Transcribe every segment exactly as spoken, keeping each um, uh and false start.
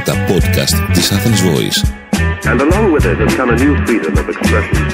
τα podcast της Athens Voice. And along with it has come a new freedom of expression.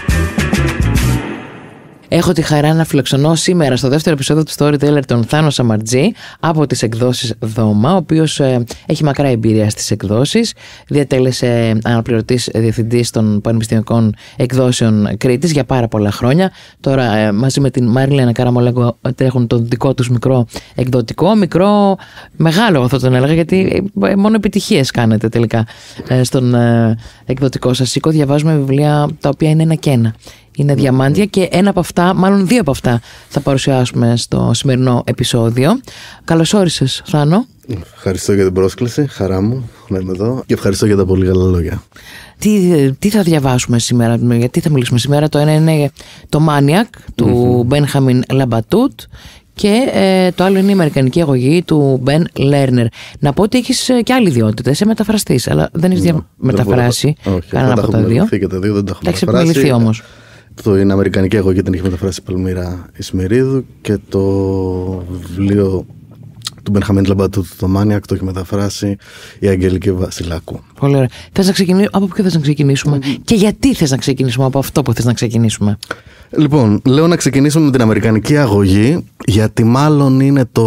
Έχω τη χαρά να φιλοξενώ σήμερα στο δεύτερο επεισόδιο του Storyteller τον Θάνο Σαμαρτζή από τις εκδόσεις Δώμα, ο οποίος ε, έχει μακρά εμπειρία στις εκδόσεις, διατέλεσε αναπληρωτής διευθυντής των πανεπιστημιακών εκδόσεων Κρήτης για πάρα πολλά χρόνια. Τώρα ε, μαζί με την Μαριλένα Καραμολέγκο έχουν τον δικό τους μικρό εκδοτικό, μικρό, μεγάλο θα τον έλεγα, γιατί ε, μόνο επιτυχίες κάνετε τελικά ε, στον ε, εκδοτικό σας οίκο. Διαβάζουμε βιβλία τα οποία είναι ένα και ένα. Είναι διαμάντια και ένα από αυτά, μάλλον δύο από αυτά, θα παρουσιάσουμε στο σημερινό επεισόδιο. Καλώς όρισες, Θάνο. Ευχαριστώ για την πρόσκληση, χαρά μου να είμαι εδώ και ευχαριστώ για τα πολύ καλά λόγια. Τι, τι θα διαβάσουμε σήμερα, γιατί θα μιλήσουμε σήμερα? Το ένα είναι το Maniac του Benjamin Labatut και ε, το άλλο είναι η Αμερικανική αγωγή του Ben Lerner. Να πω ότι έχεις και άλλη ιδιότητα, είσαι μεταφραστής, αλλά δεν έχεις δια... μεταφράσει κανένα από τα δύο. Όχι, και τα δύο δεν τα έχω μεταφράσει. μεταφράσει. Έχει όμως. Το είναι Αμερικανική αγωγή, την έχει μεταφράσει η Παλμύρα Ισμερίδου, και το βιβλίο του Benjamin Labatut, το Maniac, το έχει μεταφράσει η Αγγελική Βασιλάκου. Πολύ ωραία. Θες να ξεκινήσουμε, από ποιο θες να ξεκινήσουμε mm. και γιατί θες να ξεκινήσουμε από αυτό που θες να ξεκινήσουμε? Λοιπόν, λέω να ξεκινήσουμε με την Αμερικανική αγωγή, γιατί μάλλον είναι το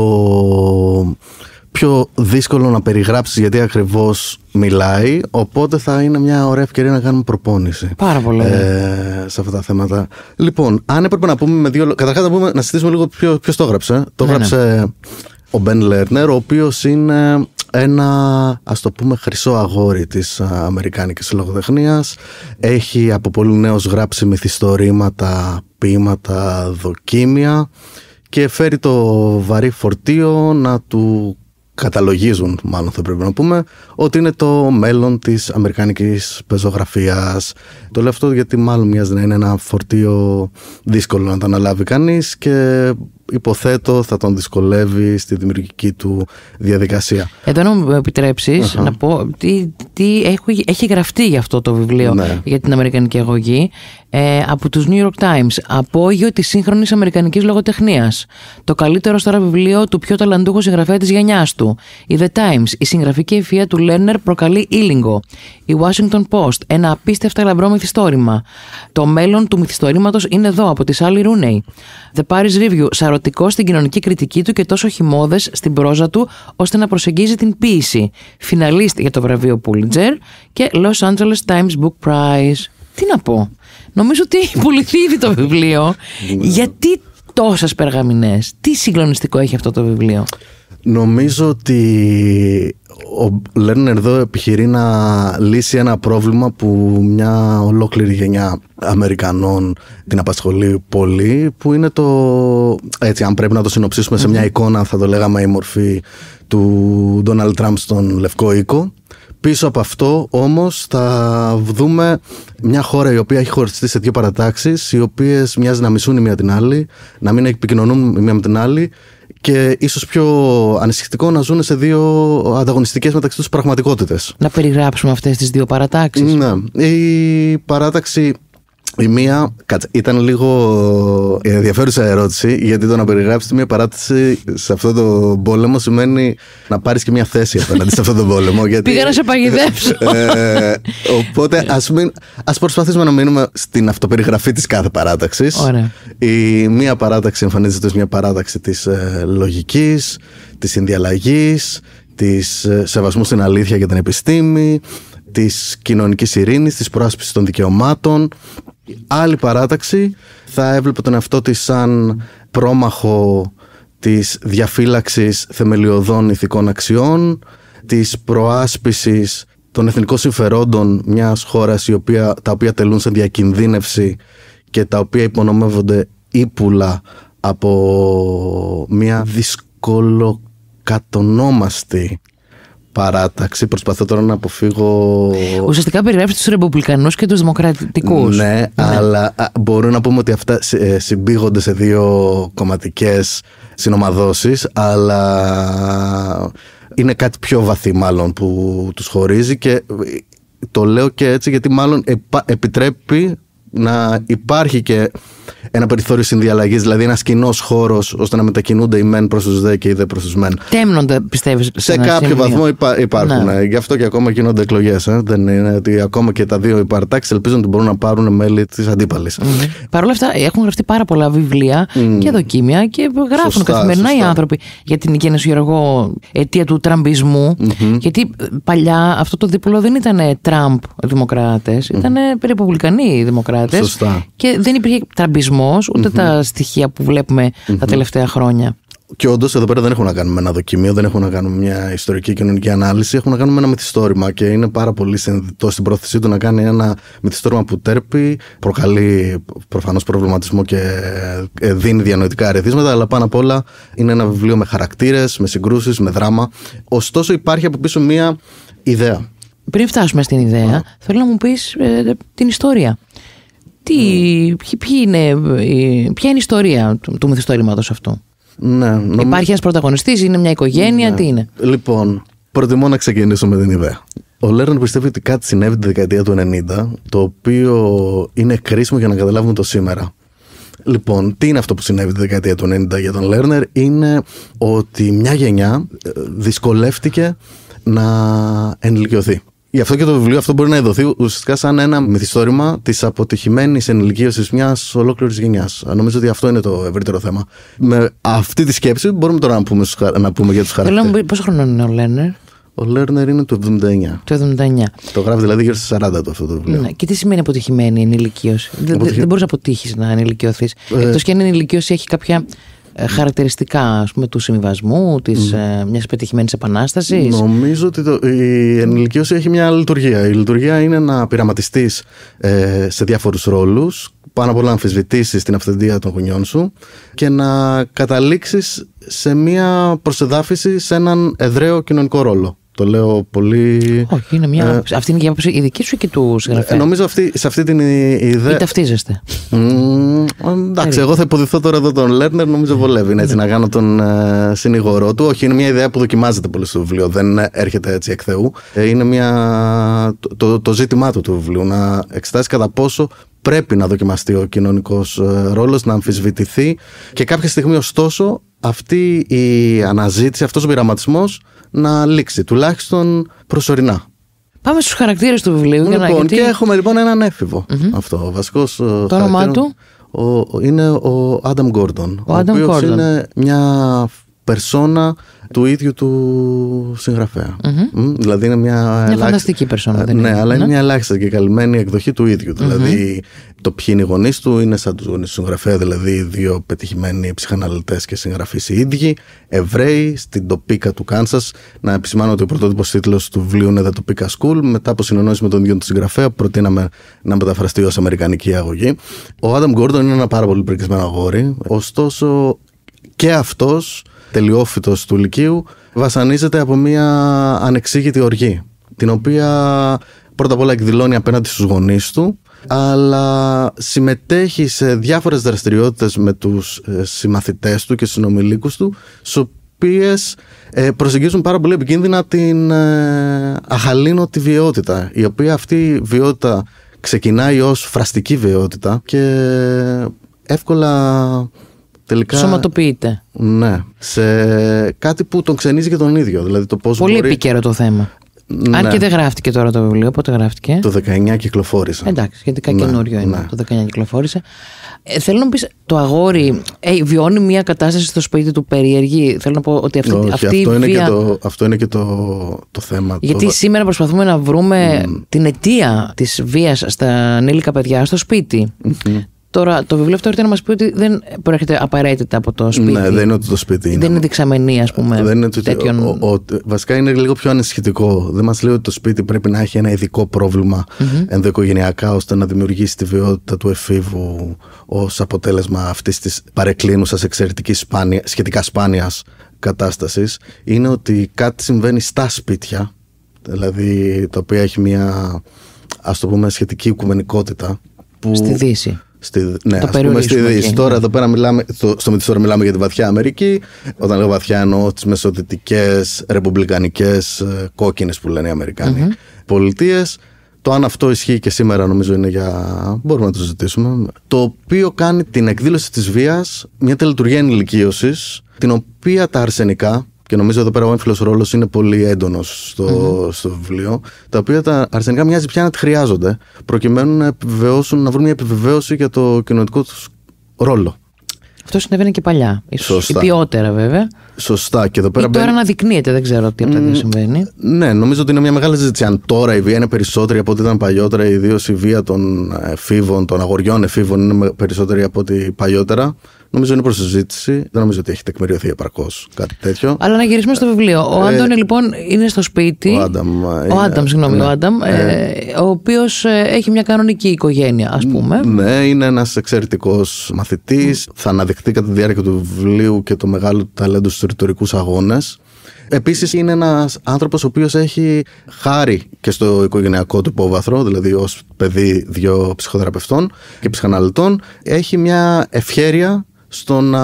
πιο δύσκολο να περιγράψεις γιατί ακριβώς μιλάει, οπότε θα είναι μια ωραία ευκαιρία να κάνουμε προπόνηση. Πάρα πολύ. Ε, σε αυτά τα θέματα. Λοιπόν, αν έπρεπε να πούμε με δύο. Καταρχάς να, πούμε, να συζητήσουμε λίγο ποιος το έγραψε. Το ναι, έγραψε ναι. ο Ben Lerner, ο οποίος είναι ένα, ας το πούμε, χρυσό αγόρι της αμερικάνικης λογοτεχνίας. Έχει από πολύ νέος γράψει μυθιστορήματα, ποίηματα, δοκίμια και φέρει το βαρύ φορτίο να του καταλογίζουν, μάλλον θα πρέπει να πούμε, ότι είναι το μέλλον της αμερικάνικης πεζογραφίας. Το λέω αυτό γιατί μάλλον μοιάζει να είναι ένα φορτίο δύσκολο να το αναλάβει κανείς και υποθέτω θα τον δυσκολεύει στη δημιουργική του διαδικασία. Εδώ να μου επιτρέψεις uh-huh. να πω τι, τι έχει, έχει γραφτεί για αυτό το βιβλίο, ναι. για την Αμερικανική αγωγή, ε, από τους New York Times. Απόγειο της σύγχρονης αμερικανικής λογοτεχνίας. Το καλύτερο τώρα βιβλίο του πιο ταλαντούχου συγγραφέα της γενιάς του. Η The Times. Η συγγραφική ευφυΐα του Lerner προκαλεί ήλιγκο. Η Washington Post. Ένα απίστευτα λαμπρό μυθιστόρημα. Το μέλλον του μυθιστορήματος είναι εδώ, από τη Sally Rooney. The Paris Review. Σαρωτικό στην κοινωνική κριτική του και τόσο χυμώδες στην πρόζα του ώστε να προσεγγίζει την ποίηση. Φιναλίστ για το βραβείο Pulitzer και Los Angeles Times Book Prize. Τι να πω. Νομίζω ότι έχει πουληθεί ήδη το βιβλίο. Γιατί τόσες περγαμηνές? Τι συγκλονιστικό έχει αυτό το βιβλίο? Νομίζω ότι ο Lerner εδώ επιχειρεί να λύσει ένα πρόβλημα που μια ολόκληρη γενιά Αμερικανών την απασχολεί πολύ, που είναι το, έτσι αν πρέπει να το συνοψίσουμε σε μια εικόνα, θα το λέγαμε η μορφή του Ντόναλντ Τραμπ στον Λευκό Οίκο. Πίσω από αυτό όμως θα δούμε μια χώρα η οποία έχει χωριστεί σε δύο παρατάξεις, οι οποίες μοιάζει να μισούν η μία την άλλη, να μην επικοινωνούν η μία με την άλλη και ίσως πιο ανησυχητικό να ζουν σε δύο ανταγωνιστικές μεταξύ τους πραγματικότητες. Να περιγράψουμε αυτές τις δύο παρατάξεις. Ναι. Η παράταξη, η μία, κάτσε, ήταν λίγο ενδιαφέρουσα ερώτηση, γιατί το να περιγράψεις μια παράταση σε αυτό το πόλεμο σημαίνει να πάρεις και μια θέση απέναντι σε αυτό το πόλεμο. Γιατί, πήγα να σε παγιδεύσω. Ε, οπότε ας, μην, ας προσπαθήσουμε να μείνουμε στην αυτοπεριγραφή της κάθε παράταξης. Ωραία. Η μία παράταξη εμφανίζεται ως μια παράταξη της ε, λογικής, της συνδιαλλαγής, της ε, σεβασμού στην αλήθεια και την επιστήμη, της κοινωνικής ειρήνης, της προάσπισης των δικαιωμάτων. Άλλη παράταξη θα έβλεπε τον εαυτό της σαν πρόμαχο της διαφύλαξης θεμελιωδών ηθικών αξιών, της προάσπισης των εθνικών συμφερόντων μιας χώρας η οποία, τα οποία τελούν σε διακινδύνευση και τα οποία υπονομεύονται ύπουλα από μια δυσκολοκατονόμαστη παράταξη. Προσπαθώ τώρα να αποφύγω. Ουσιαστικά περιγράφει τους ρεπουμπλικανούς και τους δημοκρατικούς. Ναι, ναι, αλλά μπορούμε να πούμε ότι αυτά συμπήγονται σε δύο κομματικές συνομαδώσεις, αλλά είναι κάτι πιο βαθύ μάλλον που τους χωρίζει, και το λέω και έτσι γιατί μάλλον επιτρέπει να υπάρχει και ένα περιθώριο συνδιαλλαγής, δηλαδή ένας κοινός χώρος ώστε να μετακινούνται οι μεν προς τους δε και οι δε προς τους μεν. Τέμνονται, πιστεύεις? Σε, σε κάποιο σημείο. βαθμό υπά, υπάρχουν. Ναι. Γι' αυτό και ακόμα γίνονται εκλογές. Ε. Δεν είναι ότι ακόμα και τα δύο υπαρτάξεις ελπίζουν ότι μπορούν να πάρουν μέλη της αντίπαλης. Mm-hmm. Παρ' όλα αυτά έχουν γραφτεί πάρα πολλά βιβλία mm. και δοκίμια και γράφουν σωστά, καθημερινά σωστά. οι άνθρωποι για την γενεσιουργό αιτία του τραμπισμού. Mm-hmm. Γιατί παλιά αυτό το δίπολο δεν ήταν Τραμπ δημοκράτες, mm. ήταν ρεπουμπλικανοί δημοκράτες. Σωστά. Και δεν υπήρχε τραμπισμός ούτε mm-hmm. τα στοιχεία που βλέπουμε mm-hmm. τα τελευταία χρόνια. Και όντως εδώ πέρα δεν έχουν να κάνουμε ένα δοκιμίο, δεν έχουν να κάνουμε μια ιστορική κοινωνική ανάλυση, έχουν να κάνουμε ένα μυθιστόρημα και είναι πάρα πολύ συνειδητό στην πρόθεσή του να κάνει ένα μυθιστόρημα που τέρπει, προκαλεί προφανώς προβληματισμό και δίνει διανοητικά ερεθίσματα, αλλά πάνω απ' όλα είναι ένα βιβλίο με χαρακτήρες, με συγκρούσεις, με δράμα. Ωστόσο υπάρχει από πίσω μια ιδέα. Πριν φτάσουμε στην ιδέα, yeah. θέλω να μου πεις ε, την ιστορία. Τι, mm. ποιοι είναι, ποια είναι η ιστορία του, του μυθιστόρηματος αυτού? Ναι, νομ... Υπάρχει ένας πρωταγωνιστής, είναι μια οικογένεια, ναι. τι είναι? Λοιπόν, προτιμώ να ξεκινήσω με την ιδέα. Ο Λέρνερ πιστεύει ότι κάτι συνέβη τη δεκαετία του ενενήντα, το οποίο είναι κρίσιμο για να καταλάβουμε το σήμερα. Λοιπόν, τι είναι αυτό που συνέβη τη δεκαετία του ενενήντα για τον Λέρνερ? Είναι ότι μια γενιά δυσκολεύτηκε να ενηλικιωθεί. Γι' αυτό και το βιβλίο αυτό μπορεί να ειδωθεί ουσιαστικά σαν ένα μυθιστόρημα της αποτυχημένης ενηλικίωσης μιας ολόκληρης γενιάς. Νομίζω ότι αυτό είναι το ευρύτερο θέμα. Με αυτή τη σκέψη μπορούμε τώρα να πούμε, να πούμε για τους χαρακτήρες. Θέλω να μου πεις πόσο χρονών είναι ο Λέρνερ? Ο Λέρνερ είναι το εβδομήντα εννιά. Το εβδομήντα εννιά. Το γράφει δηλαδή γύρω στα σαράντα του αυτό το βιβλίο. Ναι. Και τι σημαίνει αποτυχημένη ενηλικίωση? Αποτυχη... Δεν, δεν μπορείς να αποτύχεις να ενηλικιωθείς. Ε... Εκτός και αν η ενηλικίωση έχει κάποια χαρακτηριστικά, ας πούμε, του συμβιβασμού, της mm. ε, μιας πετυχημένης επανάστασης. Νομίζω ότι το, η ενηλικίωση έχει μια λειτουργία. Η λειτουργία είναι να πειραματιστείς ε, σε διάφορους ρόλους, πάνω απ' όλα να αμφισβητήσεις την αυθεντία των γονιών σου και να καταλήξεις σε μια προσεδάφιση σε έναν εδραίο κοινωνικό ρόλο. Το λέω πολύ. Όχι, είναι μια. Ε, αυτή είναι η άποψη η δική σου και του συγγραφέα. Ε, νομίζω αυτή, σε αυτή την ιδέα. Ή ταυτίζεστε. Mm, εντάξει, εγώ θα υποδηθώ τώρα εδώ τον Λέρνερ, νομίζω βολεύει είναι, έτσι, να κάνω τον ε, συνηγορό του. Όχι, είναι μια ιδέα που δοκιμάζεται πολύ στο βιβλίο. Δεν έρχεται έτσι εκ Θεού. Ε, είναι μια, το, το, το ζήτημά του του βιβλίου να εξετάσει κατά πόσο πρέπει να δοκιμαστεί ο κοινωνικός ε, ρόλος, να αμφισβητηθεί και κάποια στιγμή ωστόσο αυτή η αναζήτηση, αυτός ο πειραματισμός να λήξει, τουλάχιστον προσωρινά. Πάμε στους χαρακτήρες του βιβλίου. Λοιπόν, για να, γιατί... και έχουμε λοιπόν έναν έφηβο. Mm-hmm. Αυτό, ο βασικός. Το όνομά του ο, είναι ο Άνταμ Γκόρντον. Ο, ο οποίος Gordon. είναι μια περσόνα του ίδιου του συγγραφέα. Mm-hmm. Mm, δηλαδή είναι μια, μια ελάχιστη... φανταστική περσόνα. Δεν ναι, είναι, αλλά ναι. είναι μια ελάχιστη και καλυμμένη εκδοχή του ίδιου. Mm-hmm. Δηλαδή το ποιοι είναι οι γονείς του είναι σαν τους γονείς του συγγραφέα, δηλαδή δύο πετυχημένοι ψυχαναλυτές και συγγραφείς οι ίδιοι, Εβραίοι, στην Τοπίκα του Κάνσας. Να επισημάνω ότι ο πρωτότυπος τίτλος του βιβλίου είναι The Topeka School. Μετά από συνεννόηση με τον ίδιο τον συγγραφέα, προτείναμε να μεταφραστεί ως αμερικανική αγωγή. Ο Άνταμ Γκόρντον είναι ένα πάρα πολύ πρικισμένο αγόρι, ωστόσο και αυτός, τελειόφυτος του Λυκείου, βασανίζεται από μια ανεξήγητη οργή, την οποία πρώτα απ' όλα εκδηλώνει απέναντι στους γονείς του, αλλά συμμετέχει σε διάφορες δραστηριότητες με τους συμμαθητές του και συνομιλίκους του, στις οποίες προσεγγίζουν πάρα πολύ επικίνδυνα την αχαλήνωτη βιαιότητα, η οποία αυτή βιαιότητα ξεκινάει ως φραστική βιαιότητα και εύκολα τελικά σωματοποιείται. Ναι, σε κάτι που τον ξενίζει και τον ίδιο. Δηλαδή το πώς πολύ μπορεί... επίκαιρο το θέμα. Ναι. Αν και δεν γράφτηκε τώρα το βιβλίο, πότε γράφτηκε? Το δεκαεννιά κυκλοφόρησε. Εντάξει, σχετικά ναι, καινούριο είναι. Ναι. Το δεκαεννιά κυκλοφόρησε. Ε, θέλω να πεις, το αγόρι ε, βιώνει μια κατάσταση στο σπίτι του περίεργη. Θέλω να πω ότι αυτή, Όχι, αυτή αυτό, η είναι βία... και το, αυτό είναι και το, το θέμα. Γιατί το... σήμερα προσπαθούμε να βρούμε mm. την αιτία της βίας στα ανήλικα παιδιά στο σπίτι. Mm-hmm. Τώρα, το βιβλίο αυτό έρχεται να μας πει ότι δεν προέρχεται απαραίτητα από το σπίτι. Ναι, δεν είναι ότι το σπίτι είναι. Δεν είναι δεξαμενή, ας πούμε. Δεν είναι ότι... τέτοιον... ο, ο, ο, βασικά είναι λίγο πιο ανησυχητικό. Δεν μας λέει ότι το σπίτι πρέπει να έχει ένα ειδικό πρόβλημα mm-hmm. ενδοοικογενειακά, ώστε να δημιουργήσει τη βιότητα του εφήβου ως αποτέλεσμα αυτής της παρεκκλίνουσας, εξαιρετικής σπάνια, σχετικά σπάνιας κατάστασης. Είναι ότι κάτι συμβαίνει στα σπίτια, δηλαδή τα οποία έχει μια, ας το πούμε, σχετική οικουμενικότητα. Που... Στη Δύση. Στη, ναι, ας πούμε στη Δύση. Τώρα εδώ πέρα μιλάμε, στο, στο μυθιστόρημα μιλάμε για τη βαθιά Αμερική. Όταν λέω βαθιά εννοώ τις μεσοδυτικές, ρεπουμπλικανικές, κόκκινες που λένε οι Αμερικάνοι mm-hmm. πολιτείες. Το αν αυτό ισχύει και σήμερα νομίζω είναι για... μπορούμε να το συζητήσουμε. Το οποίο κάνει την εκδήλωση της βίας μια τελετουργία ενηλικίωσης, την οποία τα αρσενικά, και νομίζω εδώ πέρα ο έμφυλος ρόλος είναι πολύ έντονος στο, mm-hmm. στο βιβλίο, τα οποία τα αρσενικά μοιάζει πια να τη χρειάζονται, προκειμένου να επιβεβαιώσουν, να βρουν μια επιβεβαίωση για το κοινωνικό τους ρόλο. Αυτό συνέβαινε και παλιά. Ίσως υπιότερα βέβαια. Σωστά. Και εδώ πέρα ή τώρα μπαίνει... αναδεικνύεται, δεν ξέρω τι από τα δύο συμβαίνει. Ναι, νομίζω ότι είναι μια μεγάλη συζήτηση. Αν τώρα η βία είναι περισσότερη από ό,τι ήταν παλιότερα, ιδίως η βία των εφήβων, των αγοριών εφήβων είναι περισσότερη από ό,τι παλιότερα. Νομίζω είναι προς συζήτηση. Δεν νομίζω ότι έχει τεκμηριωθεί επαρκώς κάτι τέτοιο. Αλλά να γυρίσουμε στο βιβλίο. Ο ε, Άντωνη λοιπόν είναι στο σπίτι. Ο Άνταμ. Ο Άνταμ, συγγνώμη, ναι. ο Άνταμ. Ε, ο οποίος έχει μια κανονική οικογένεια, ας πούμε. Ναι, είναι ένας εξαιρετικός μαθητής. Mm. Θα αναδειχθεί κατά τη διάρκεια του βιβλίου και το μεγάλο του ταλέντο στους ρητορικούς αγώνες. Επίσης είναι ένας άνθρωπος ο οποίος έχει χάρη και στο οικογενειακό του υπόβαθρο, δηλαδή ως παιδί δύο ψυχοθεραπευτών και ψυχαναλυτών, έχει μια ευχέρεια στο να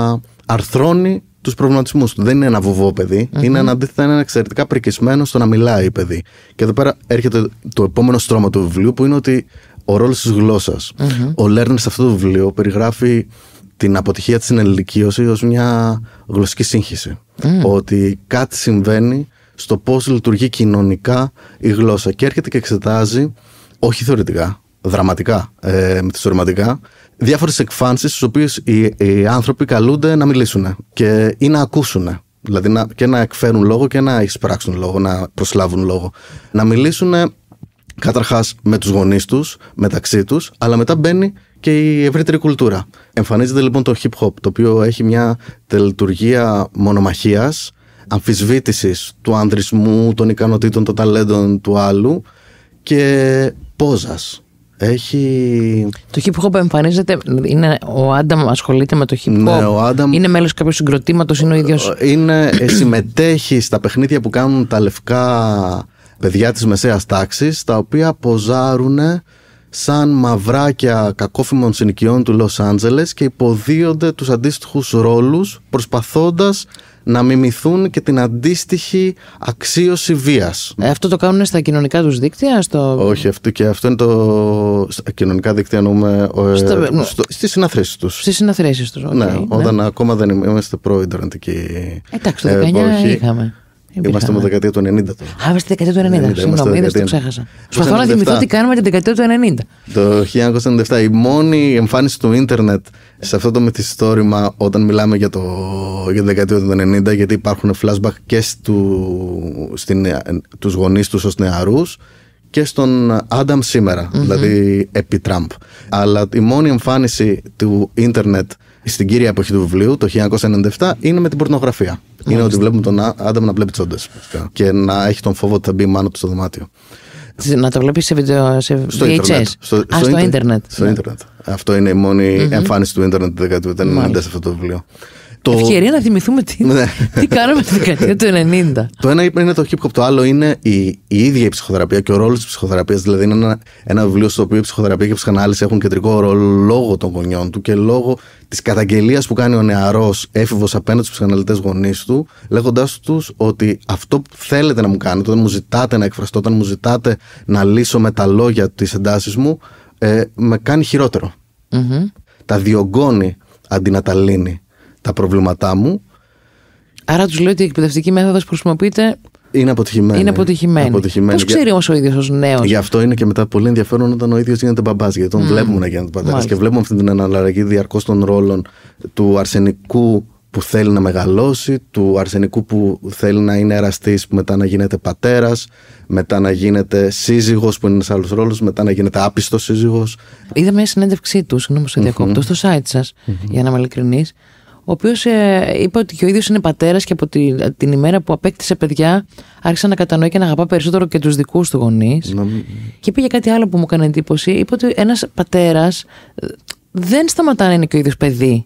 αρθρώνει τους προβληματισμούς του. Δεν είναι ένα βουβό παιδί, mm-hmm. είναι αντίθετα ένα εξαιρετικά πρικισμένο στο να μιλάει παιδί. Και εδώ πέρα έρχεται το επόμενο στρώμα του βιβλίου, που είναι ότι ο ρόλος της γλώσσας. Mm-hmm. Ο Λέρνερ σε αυτό το βιβλίο περιγράφει την αποτυχία της ενηλικίωσης ως μια γλωσσική σύγχυση. Mm. Ότι κάτι συμβαίνει στο πώς λειτουργεί κοινωνικά η γλώσσα, και έρχεται και εξετάζει, όχι θεωρητικά, δραματικά, ε, μυθιστορηματικά, διάφορες εκφάνσεις στις οποίες οι, οι άνθρωποι καλούνται να μιλήσουν και ή να ακούσουν. Δηλαδή να, και να εκφέρουν λόγο και να εισπράξουν λόγο, να προσλάβουν λόγο. Να μιλήσουν καταρχάς με τους γονείς τους, μεταξύ τους, αλλά μετά μπαίνει και η ευρύτερη κουλτούρα. Εμφανίζεται λοιπόν το hip hop, το οποίο έχει μια τελετουργία μονομαχίας, αμφισβήτησης του ανδρισμού, των ικανοτήτων, των ταλέντων του άλλου και πόζας. Έχει... Το hip hop εμφανίζεται, είναι, ο Άνταμ ασχολείται με το hip hop, ναι, ο Άνταμ... είναι μέλος κάποιου συγκροτήματος, είναι ο ίδιος... Είναι, συμμετέχει στα παιχνίδια που κάνουν τα λευκά παιδιά της μεσαίας τάξης, τα οποία ποζάρουν σαν μαυράκια κακόφημων συνοικιών του Λος Άντζελες και υποδίονται τους αντίστοιχους ρόλους, προσπαθώντας να μιμηθούν και την αντίστοιχη αξίωση βίας. Ε, αυτό το κάνουν στα κοινωνικά τους δίκτυα? Στο... Όχι, αυτό, και αυτό είναι το... Στα κοινωνικά δίκτυα εννοούμε στο... ε, στο... στις συναθρήσεις τους. Στις συναθρήσεις τους, okay, ναι, ναι. Όταν ακόμα δεν είμαστε προ-ιντερνετικοί. Εντάξει, το δεκαεννιά ε, είχαμε. Είμαστε με δεκαετία του ενενήντα τώρα. Α, είμαστε δεκαετία του ενενήντα. Συγγνώμη, είδες, το ξέχασα. Προσπαθώ να θυμηθώ τι κάνουμε την δεκαετία του ενενήντα. Το χίλια εννιακόσια ενενήντα επτά, η μόνη εμφάνιση του ίντερνετ σε αυτό το μυθιστόρημα, όταν μιλάμε για, το, για την δεκαετία του ενενήντα, γιατί υπάρχουν flashback και στου, στην, τους γονείς τους ως νεαρούς και στον Άνταμ σήμερα, mm-hmm. δηλαδή επί Τραμπ. Αλλά η μόνη εμφάνιση του ίντερνετ στην κύρια εποχή του βιβλίου, το χίλια εννιακόσια ενενήντα επτά, είναι με την πορνογραφία. Mm-hmm. Είναι ότι βλέπουμε τον Άνταμ να βλέπει τσόντες και να έχει τον φόβο ότι θα μπει μάνα του στο δωμάτιο. Να το βλέπει σε, βίντεο, σε στο βι έιτς ες. Στο, Α, στο ίντερνετ. Στο ναι. ίντερνετ. Αυτό είναι η μόνη mm-hmm. εμφάνιση του ίντερνετ τη δεκαετία του ενενήντα σε αυτό το βιβλίο. Το... Ευκαιρία να θυμηθούμε τι, τι κάναμε τη δεκαετία του ενενήντα. Το ένα είναι το hip hop, το άλλο είναι η, η ίδια η ψυχοθεραπεία και ο ρόλος της ψυχοθεραπείας. Δηλαδή είναι ένα, ένα βιβλίο στο οποίο η ψυχοθεραπεία και η ψυχανάλυση έχουν κεντρικό ρόλο λόγω των γονιών του και λόγω της καταγγελίας που κάνει ο νεαρός έφηβος απέναντι στους ψυχαναλυτές γονείς του, λέγοντάς τους ότι αυτό που θέλετε να μου κάνετε, όταν μου ζητάτε να εκφραστώ, όταν μου ζητάτε να λύσω με τα λόγια τις εντάσεις μου, ε, με κάνει χειρότερο. Mm-hmm. Τα διωγγώνει αντί να τα λύνει τα προβλήματά μου. Άρα τους λέω ότι η εκπαιδευτική μέθοδος που χρησιμοποιείται είναι αποτυχημένη. Είναι αποτυχημένη. αποτυχημένη. Πώς ξέρει όμως ο ίδιος ως νέος? Γι' αυτό είναι και μετά πολύ ενδιαφέρον όταν ο ίδιος γίνεται μπαμπάς, γιατί τον mm. βλέπουμε να γίνεται πατέρας και βλέπουμε αυτή την αναλλαγή διαρκώς των ρόλων του αρσενικού που θέλει να μεγαλώσει, του αρσενικού που θέλει να είναι εραστής, που μετά να γίνεται πατέρας, μετά να γίνεται σύζυγος που είναι ένας άλλος ρόλος, μετά να γίνεται άπιστος σύζυγος. Είδα μια συνέντευξή του, συγγνώμη σε διακόπτω, mm-hmm. στο site σας, mm-hmm. για να είμαι ειλικρινής, ο οποίος ε, είπε ότι και ο ίδιος είναι πατέρας και από τη, την ημέρα που απέκτησε παιδιά άρχισε να κατανοεί και να αγαπά περισσότερο και τους δικούς του γονείς. Mm-hmm. Και είπε για κάτι άλλο που μου έκανε εντύπωση. Είπε ότι ένας πατέρας δεν σταματά να είναι και ο ίδιος παιδί.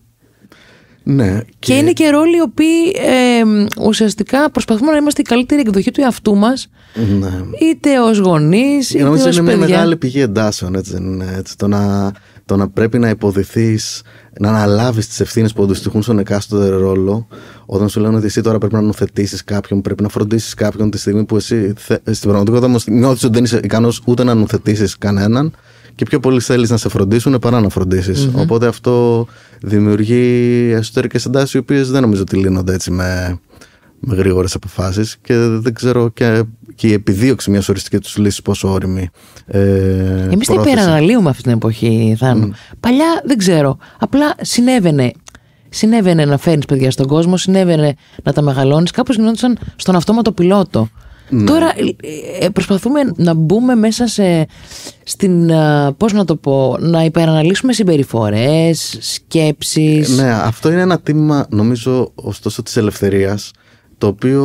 Ναι, και... και είναι και ρόλοι οι οποίοι ε, ουσιαστικά προσπαθούμε να είμαστε η καλύτερη εκδοχή του εαυτού μας, ναι. είτε ως γονείς είτε ως παιδιά. Νομίζω είναι μια μεγάλη πηγή εντάσεων, έτσι, έτσι, το να... Το το να πρέπει να υποδηθείς, να αναλάβεις τις ευθύνες που αντιστοιχούν στον εκάστοτε ρόλο, όταν σου λένε ότι εσύ τώρα πρέπει να νουθετήσεις κάποιον, πρέπει να φροντίσεις κάποιον τη στιγμή που εσύ στην πραγματικότητα όμως νιώθεις ότι δεν είσαι ικανός ούτε να νουθετήσεις κανέναν και πιο πολύ θέλεις να σε φροντίσουν παρά να φροντίσεις. Mm-hmm. Οπότε αυτό δημιουργεί εσωτερικές εντάσεις οι οποίες δεν νομίζω ότι λύνονται έτσι με, με γρήγορες αποφάσεις και δεν ξέρω και, και η επιδίωξη μιας οριστικής τους λύσης πόσο όριμη. Ε, Εμείς τα υπεραναλύουμε αυτή την εποχή, Θάνο. Mm. Παλιά δεν ξέρω. Απλά συνέβαινε. Συνέβαινε να φέρνεις παιδιά στον κόσμο, συνέβαινε να τα μεγαλώνεις. Κάπως γινόντουσαν στον αυτόματο πιλότο. Ναι. Τώρα ε, προσπαθούμε να μπούμε μέσα σε, στην, πώς να το πω, να υπεραναλύσουμε συμπεριφορές, σκέψεις. Ναι, αυτό είναι ένα τίμημα νομίζω ωστόσο της ελευθερίας, το οποίο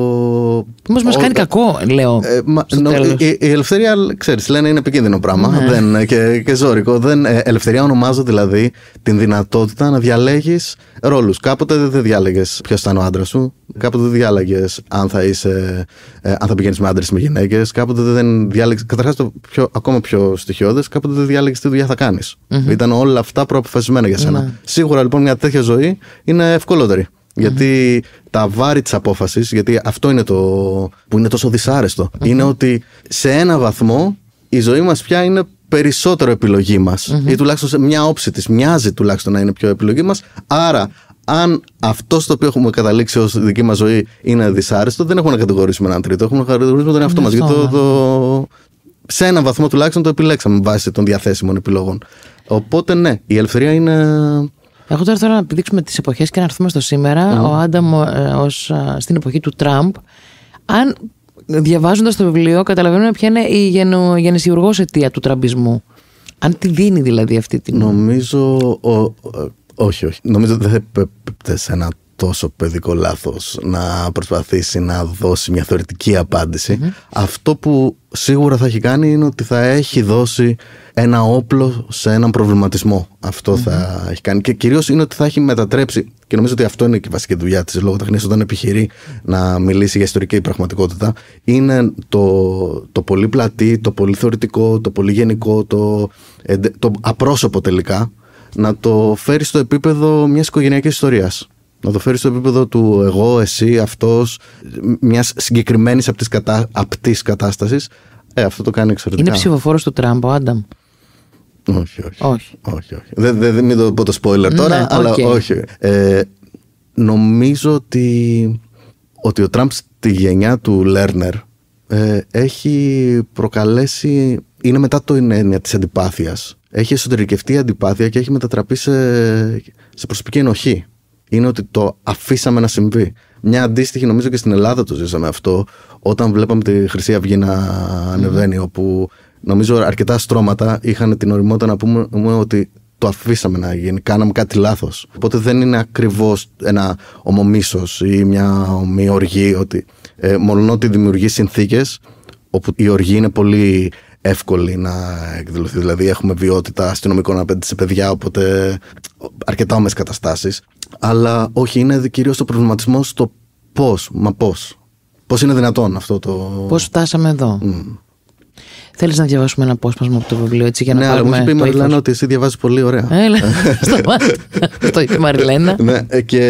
όμως μας κάνει ο, κακό, λέω. Ε, μα, νο, η, η ελευθερία, ξέρεις, λένε είναι επικίνδυνο πράγμα, ναι. δεν, και, και ζώρικο. Δεν, ε, ελευθερία ονομάζω δηλαδή την δυνατότητα να διαλέγεις ρόλους. Κάποτε δεν διάλεγες ποιος ήταν ο άντρας σου, κάποτε δεν διάλεγες αν θα, είσαι, ε, αν θα πηγαίνεις με άντρες ή με γυναίκες, κάποτε δεν διάλεγες. Καταρχάς, το πιο, ακόμα πιο στοιχειώδες, κάποτε δεν διάλεγες τι δουλειά θα κάνεις. Mm-hmm. Ήταν όλα αυτά προαποφασισμένα για σένα. Mm-hmm. Σίγουρα λοιπόν μια τέτοια ζωή είναι ευκολότερη. Γιατί mm-hmm. τα βάρη της απόφασης, γιατί αυτό είναι το που είναι τόσο δυσάρεστο, mm-hmm. είναι ότι σε ένα βαθμό η ζωή μας πια είναι περισσότερο επιλογή μας mm-hmm. ή τουλάχιστον σε μια όψη της μοιάζει τουλάχιστον να είναι πιο επιλογή μας. Άρα αν αυτό στο οποίο έχουμε καταλήξει ως δική μας ζωή είναι δυσάρεστο, δεν έχουμε να κατηγορήσουμε έναν τρίτο, έχουμε να κατηγορήσουμε τον εαυτό μας, γιατί το, το, σε ένα βαθμό τουλάχιστον το επιλέξαμε βάσει των διαθέσιμων επιλογών. Οπότε ναι, η ελευθερία είναι... Εγώ τώρα θέλω να επιδείξουμε τις εποχές και να έρθουμε στο σήμερα. Mm. Ο Άνταμ ως, στην εποχή του Τραμπ. Αν διαβάζοντας το βιβλίο καταλαβαίνουμε ποια είναι η γενο, γενεσιουργός αιτία του τραμπισμού. Αν τη δίνει δηλαδή αυτή την... Νομίζω... Ο, ο, όχι, όχι. Νομίζω ότι δεν θα έπρεπε σε ένα τόσο παιδικό λάθος να προσπαθήσει να δώσει μια θεωρητική απάντηση. Mm-hmm. Αυτό που σίγουρα θα έχει κάνει είναι ότι θα έχει δώσει ένα όπλο σε έναν προβληματισμό. Αυτό mm-hmm. θα έχει κάνει. Και κυρίως είναι ότι θα έχει μετατρέψει, και νομίζω ότι αυτό είναι και η βασική δουλειά της λογοτεχνίας όταν επιχειρεί να μιλήσει για ιστορική πραγματικότητα, είναι το, το πολύ πλατή, το πολύ θεωρητικό, το πολύ γενικό, το, το απρόσωπο τελικά, να το φέρει στο επίπεδο μιας οικογενειακής ιστορίας. Να το φέρει στο επίπεδο του εγώ, εσύ, αυτός, μιας συγκεκριμένης απτής, κατά, απτής κατάστασης. Ε, αυτό το κάνει εξαιρετικά. Είναι ψηφοφόρος του Τραμπ ο Άνταμ? Όχι, όχι. όχι. όχι, όχι. Δεν δε, δε, μην το πω το spoiler τώρα, ναι, αλλά okay. όχι. Ε, νομίζω ότι, ότι ο Τραμπ στη γενιά του Λέρνερ ε, έχει προκαλέσει, είναι μετά το έννοια της αντιπάθειας. Έχει εσωτερικευτεί αντιπάθεια και έχει μετατραπεί σε, σε προσωπική ενοχή. Είναι ότι το αφήσαμε να συμβεί. Μια αντίστοιχη, νομίζω και στην Ελλάδα το ζήσαμε αυτό, όταν βλέπαμε τη Χρυσή Αυγή να ανεβαίνει, mm. όπου νομίζω αρκετά στρώματα είχαν την ωριμότητα να πούμε ότι το αφήσαμε να γίνει, κάναμε κάτι λάθος. Οπότε δεν είναι ακριβώς ένα ομομίσος ή μια ομοιοργή, ότι ε, μόνο ότι δημιουργεί συνθήκες όπου η οργή είναι πολύ εύκολη να εκδηλωθεί. Δηλαδή έχουμε βιότητα αστυνομικών απέναντι σε παιδιά, οπότε αρκετά όμες καταστάσεις. Αλλά όχι, είναι κυρίως το προβληματισμό στο πώς, μα πώς. Πώς είναι δυνατόν αυτό το... Πώς φτάσαμε εδώ. Mm. Θέλεις να διαβάσουμε ένα απόσπασμα από το βιβλίο έτσι για να ναι, πάρουμε... Ναι, αλλά μου είπε η Μαριλένα ότι εσύ διαβάζεις πολύ ωραία. Έλα, στο μάτι. Το είπε η Μαριλένα. Ναι, και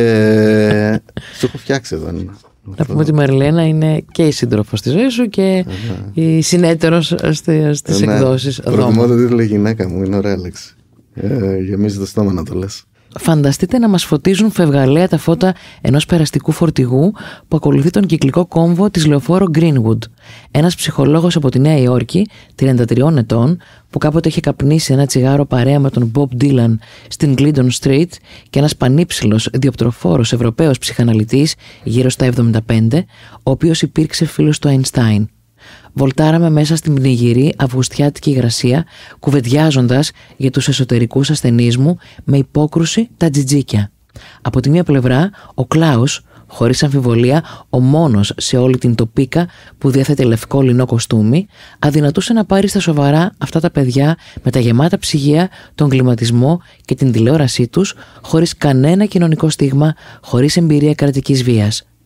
σου έχω φτιάξει εδώ. Να πούμε ότι η Μαριλένα είναι και η σύντροφος στη ζωή σου και η συνέτερος στις εκδόσεις. Προτιμώ το τίτλο γυναίκα μου, είναι ωραία λέξη. Γεμίζει το στόμα να το λες. Φανταστείτε να μας φωτίζουν φευγαλέα τα φώτα ενός περαστικού φορτηγού που ακολουθεί τον κυκλικό κόμβο της λεωφόρου Greenwood. Ένας ψυχολόγος από τη Νέα Υόρκη, τριάντα τριών ετών, που κάποτε είχε καπνίσει ένα τσιγάρο παρέα με τον Bob Dylan στην Glidden Street, και ένας πανύψηλος διοπτροφόρος Ευρωπαίος ψυχαναλυτής γύρω στα εβδομήντα πέντε, ο οποίος υπήρξε φίλος του Einstein. Βολτάραμε μέσα στην πνιγυρή αυγουστιάτικη υγρασία, κουβεντιάζοντας για τους εσωτερικούς ασθενείς μου με υπόκρουση τα τζιτζίκια. Από τη μία πλευρά, ο Κλάους, χωρίς αμφιβολία ο μόνος σε όλη την τοπίκα που διέθετε λευκό λινό κοστούμι, αδυνατούσε να πάρει στα σοβαρά αυτά τα παιδιά με τα γεμάτα ψυγεία, τον κλιματισμό και την τηλεόρασή τους, χωρίς κανένα κοινωνικό στίγμα, χωρίς εμπειρία κρατικής βίας.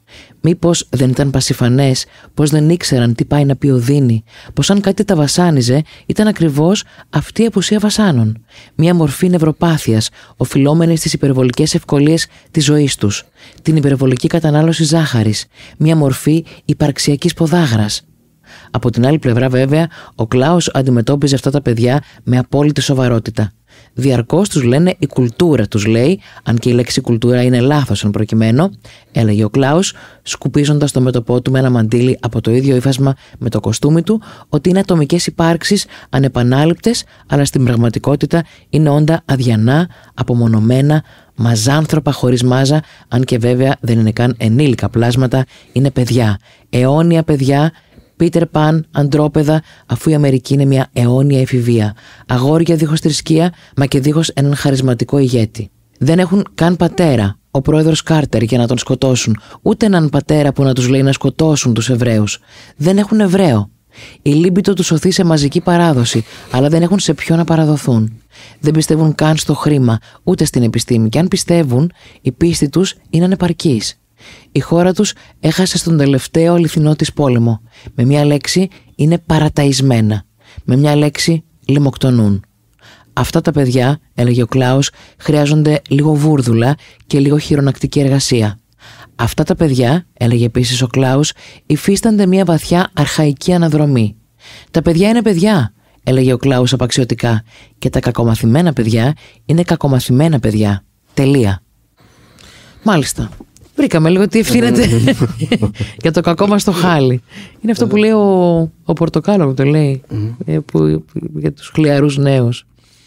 Μήπως δεν ήταν πασιφανές, πως δεν ήξεραν τι πάει να πει ο Δίνη, πως αν κάτι τα βασάνιζε ήταν ακριβώς αυτή η απουσία βασάνων. Μια μορφή νευροπάθειας, οφειλόμενη στις υπερβολικές ευκολίες της ζωής τους, την υπερβολική κατανάλωση ζάχαρης, μια μορφή υπαρξιακής ποδάγρας. Από την άλλη πλευρά, βέβαια, ο Κλάους αντιμετώπιζε αυτά τα παιδιά με απόλυτη σοβαρότητα. Διαρκώς τους λένε η κουλτούρα, τους λέει, αν και η λέξη κουλτούρα είναι λάθος εν προκειμένου, έλεγε ο Κλάους, σκουπίζοντας το μέτωπό του με ένα μαντίλι από το ίδιο ύφασμα με το κοστούμι του, ότι είναι ατομικές υπάρξεις ανεπανάληπτες, αλλά στην πραγματικότητα είναι όντα αδιανά, απομονωμένα, μαζάνθρωπα χωρίς μάζα, αν και βέβαια δεν είναι καν ενήλικα πλάσματα, είναι παιδιά, αιώνια παιδιά. Πίτερ Παν, αντρόπεδα, αφού η Αμερική είναι μια αιώνια εφηβεία. Αγόρια δίχως θρησκεία, μα και δίχως έναν χαρισματικό ηγέτη. Δεν έχουν καν πατέρα, ο πρόεδρος Κάρτερ, για να τον σκοτώσουν, ούτε έναν πατέρα που να τους λέει να σκοτώσουν τους Εβραίους. Δεν έχουν Εβραίο. Η λίμπητο τους σωθεί σε μαζική παράδοση, αλλά δεν έχουν σε ποιο να παραδοθούν. Δεν πιστεύουν καν στο χρήμα, ούτε στην επιστήμη, και αν πιστεύουν, η πίστη τους είναι ανεπαρκής. Η χώρα τους έχασε στον τελευταίο αληθινό της πόλεμο. Με μια λέξη είναι παραταισμένα. Με μια λέξη λιμοκτονούν. Αυτά τα παιδιά, έλεγε ο Κλάους, χρειάζονται λίγο βούρδουλα και λίγο χειρονακτική εργασία. Αυτά τα παιδιά, έλεγε επίσης ο Κλάους, υφίστανται μια βαθιά αρχαϊκή αναδρομή. Τα παιδιά είναι παιδιά, έλεγε ο Κλάους απαξιωτικά, και τα κακομαθημένα παιδιά είναι κακομαθημένα παιδιά. Τελεία. Μάλιστα. Βρήκαμε λίγο τι ευθύνεται για το κακό μας το χάλι. Είναι αυτό που λέει ο, ο Πορτοκάλο, που το λέει, που, που, για τους χλιαρούς νέους.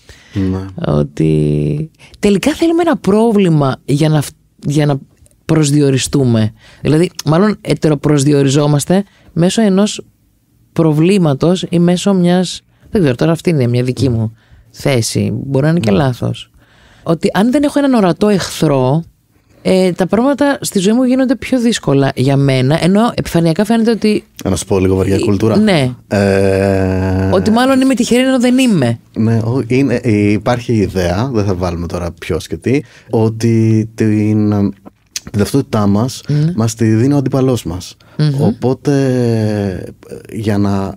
Ότι τελικά θέλουμε ένα πρόβλημα για να, για να προσδιοριστούμε. Δηλαδή, μάλλον ετεροπροσδιοριζόμαστε μέσω ενός προβλήματος ή μέσω μιας... Δεν ξέρω, τώρα αυτή είναι μια δική μου θέση. Μπορεί να είναι και λάθος. Ότι αν δεν έχω έναν ορατό εχθρό, Ε, τα πράγματα στη ζωή μου γίνονται πιο δύσκολα για μένα, ενώ επιφανειακά φαίνεται ότι... Να σου πω λίγο βαριά κουλτούρα. Ναι. Ε... Ότι μάλλον είμαι τυχερή ενώ δεν είμαι. Ναι, είναι, υπάρχει η ιδέα, δεν θα βάλουμε τώρα ποιος και τι, ότι την, την ταυτότητά μας mm. μας τη δίνει ο αντίπαλός μας. Mm-hmm. Οπότε για να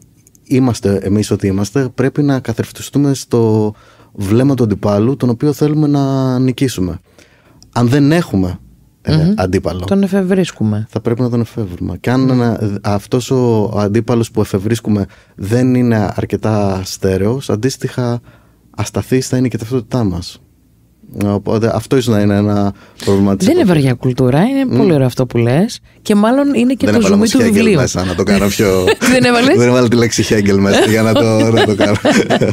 είμαστε εμείς ό,τι είμαστε, πρέπει να καθρεφτιστούμε στο βλέμμα του αντιπάλου, τον οποίο θέλουμε να νικήσουμε. Αν δεν έχουμε ε, mm-hmm. αντίπαλο, τον εφευρίσκουμε. Θα πρέπει να τον εφεύρουμε. Και αν mm. αυτός ο αντίπαλος που εφευρίσκουμε δεν είναι αρκετά στέρεος, αντίστοιχα ασταθής θα είναι και η ταυτότητά μας. Οπότε αυτό ίσως να είναι ένα προβληματικό. Δεν είναι βαριά κουλτούρα, είναι mm. πολύ ωραίο αυτό που λες. Και μάλλον είναι και δεν το ζουμί του βιβλίου. Μέσα, να το κάνω πιο... δεν έβαλες? Δεν έβαλα τη λέξη Χέγκελ μέσα για να το, να το κάνω.